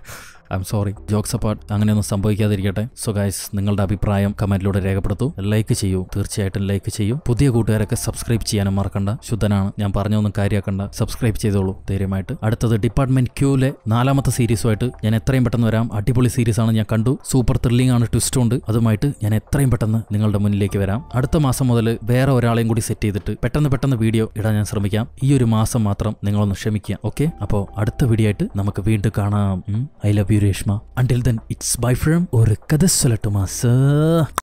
[SPEAKER 1] I am sorry. Jokes apart, അങ്ങനെയൊന്നും സംഭവിക്കാതിരിക്കട്ടെ. സോ ഗൈസ്, നിങ്ങളുടെ അഭിപ്രായം കമന്റിലൂടെ രേഖപ്പെടുത്തൂ. ലൈക്ക് ചെയ്യൂ, തീർച്ചയായിട്ടും ലൈക്ക് ചെയ്യൂ. പുതിയ കൂട്ടുകാരൊക്കെ സബ്സ്ക്രൈബ് ചെയ്യാനും മറക്കണ്ട. ശുദ്ധനാണ്, ഞാൻ പറഞ്ഞൊന്നും കാര്യമാക്കണ്ട. സബ്സ്ക്രൈബ് ചെയ്തോളൂ ധൈര്യമായിട്ട്. അടുത്തത് ഡിപ്പാർട്ട്മെന്റ് ക്യൂലെ നാലാമത്തെ സീരീസുമായിട്ട് ഞാൻ എത്രയും പെട്ടെന്ന് വരാം. അടിപൊളി സീരീസ് ആണ്, ഞാൻ കണ്ടു. സൂപ്പർ ത്രില്ലിംഗ് ആണ്, ട്വിസ്റ്റ് ഉണ്ട്. അതുമായിട്ട് ഞാൻ എത്രയും പെട്ടെന്ന് നിങ്ങളുടെ മുന്നിലേക്ക് വരാം. അടുത്ത മാസം മുതൽ വേറെ ഒരാളെയും കൂടി സെറ്റ് ചെയ്തിട്ട് പെട്ടെന്ന് പെട്ടെന്ന് വീഡിയോ ഇടാൻ ഞാൻ ശ്രമിക്കാം. ഈ ഒരു മാസം മാത്രം നിങ്ങളൊന്ന് ക്ഷമിക്കുക. ഓക്കെ, അപ്പോൾ അടുത്ത വീഡിയോ ആയിട്ട് നമുക്ക് വീണ്ടും കാണാം. I love you Reshma. Until then, it's bye from ഒരു കഥ Sollattuma.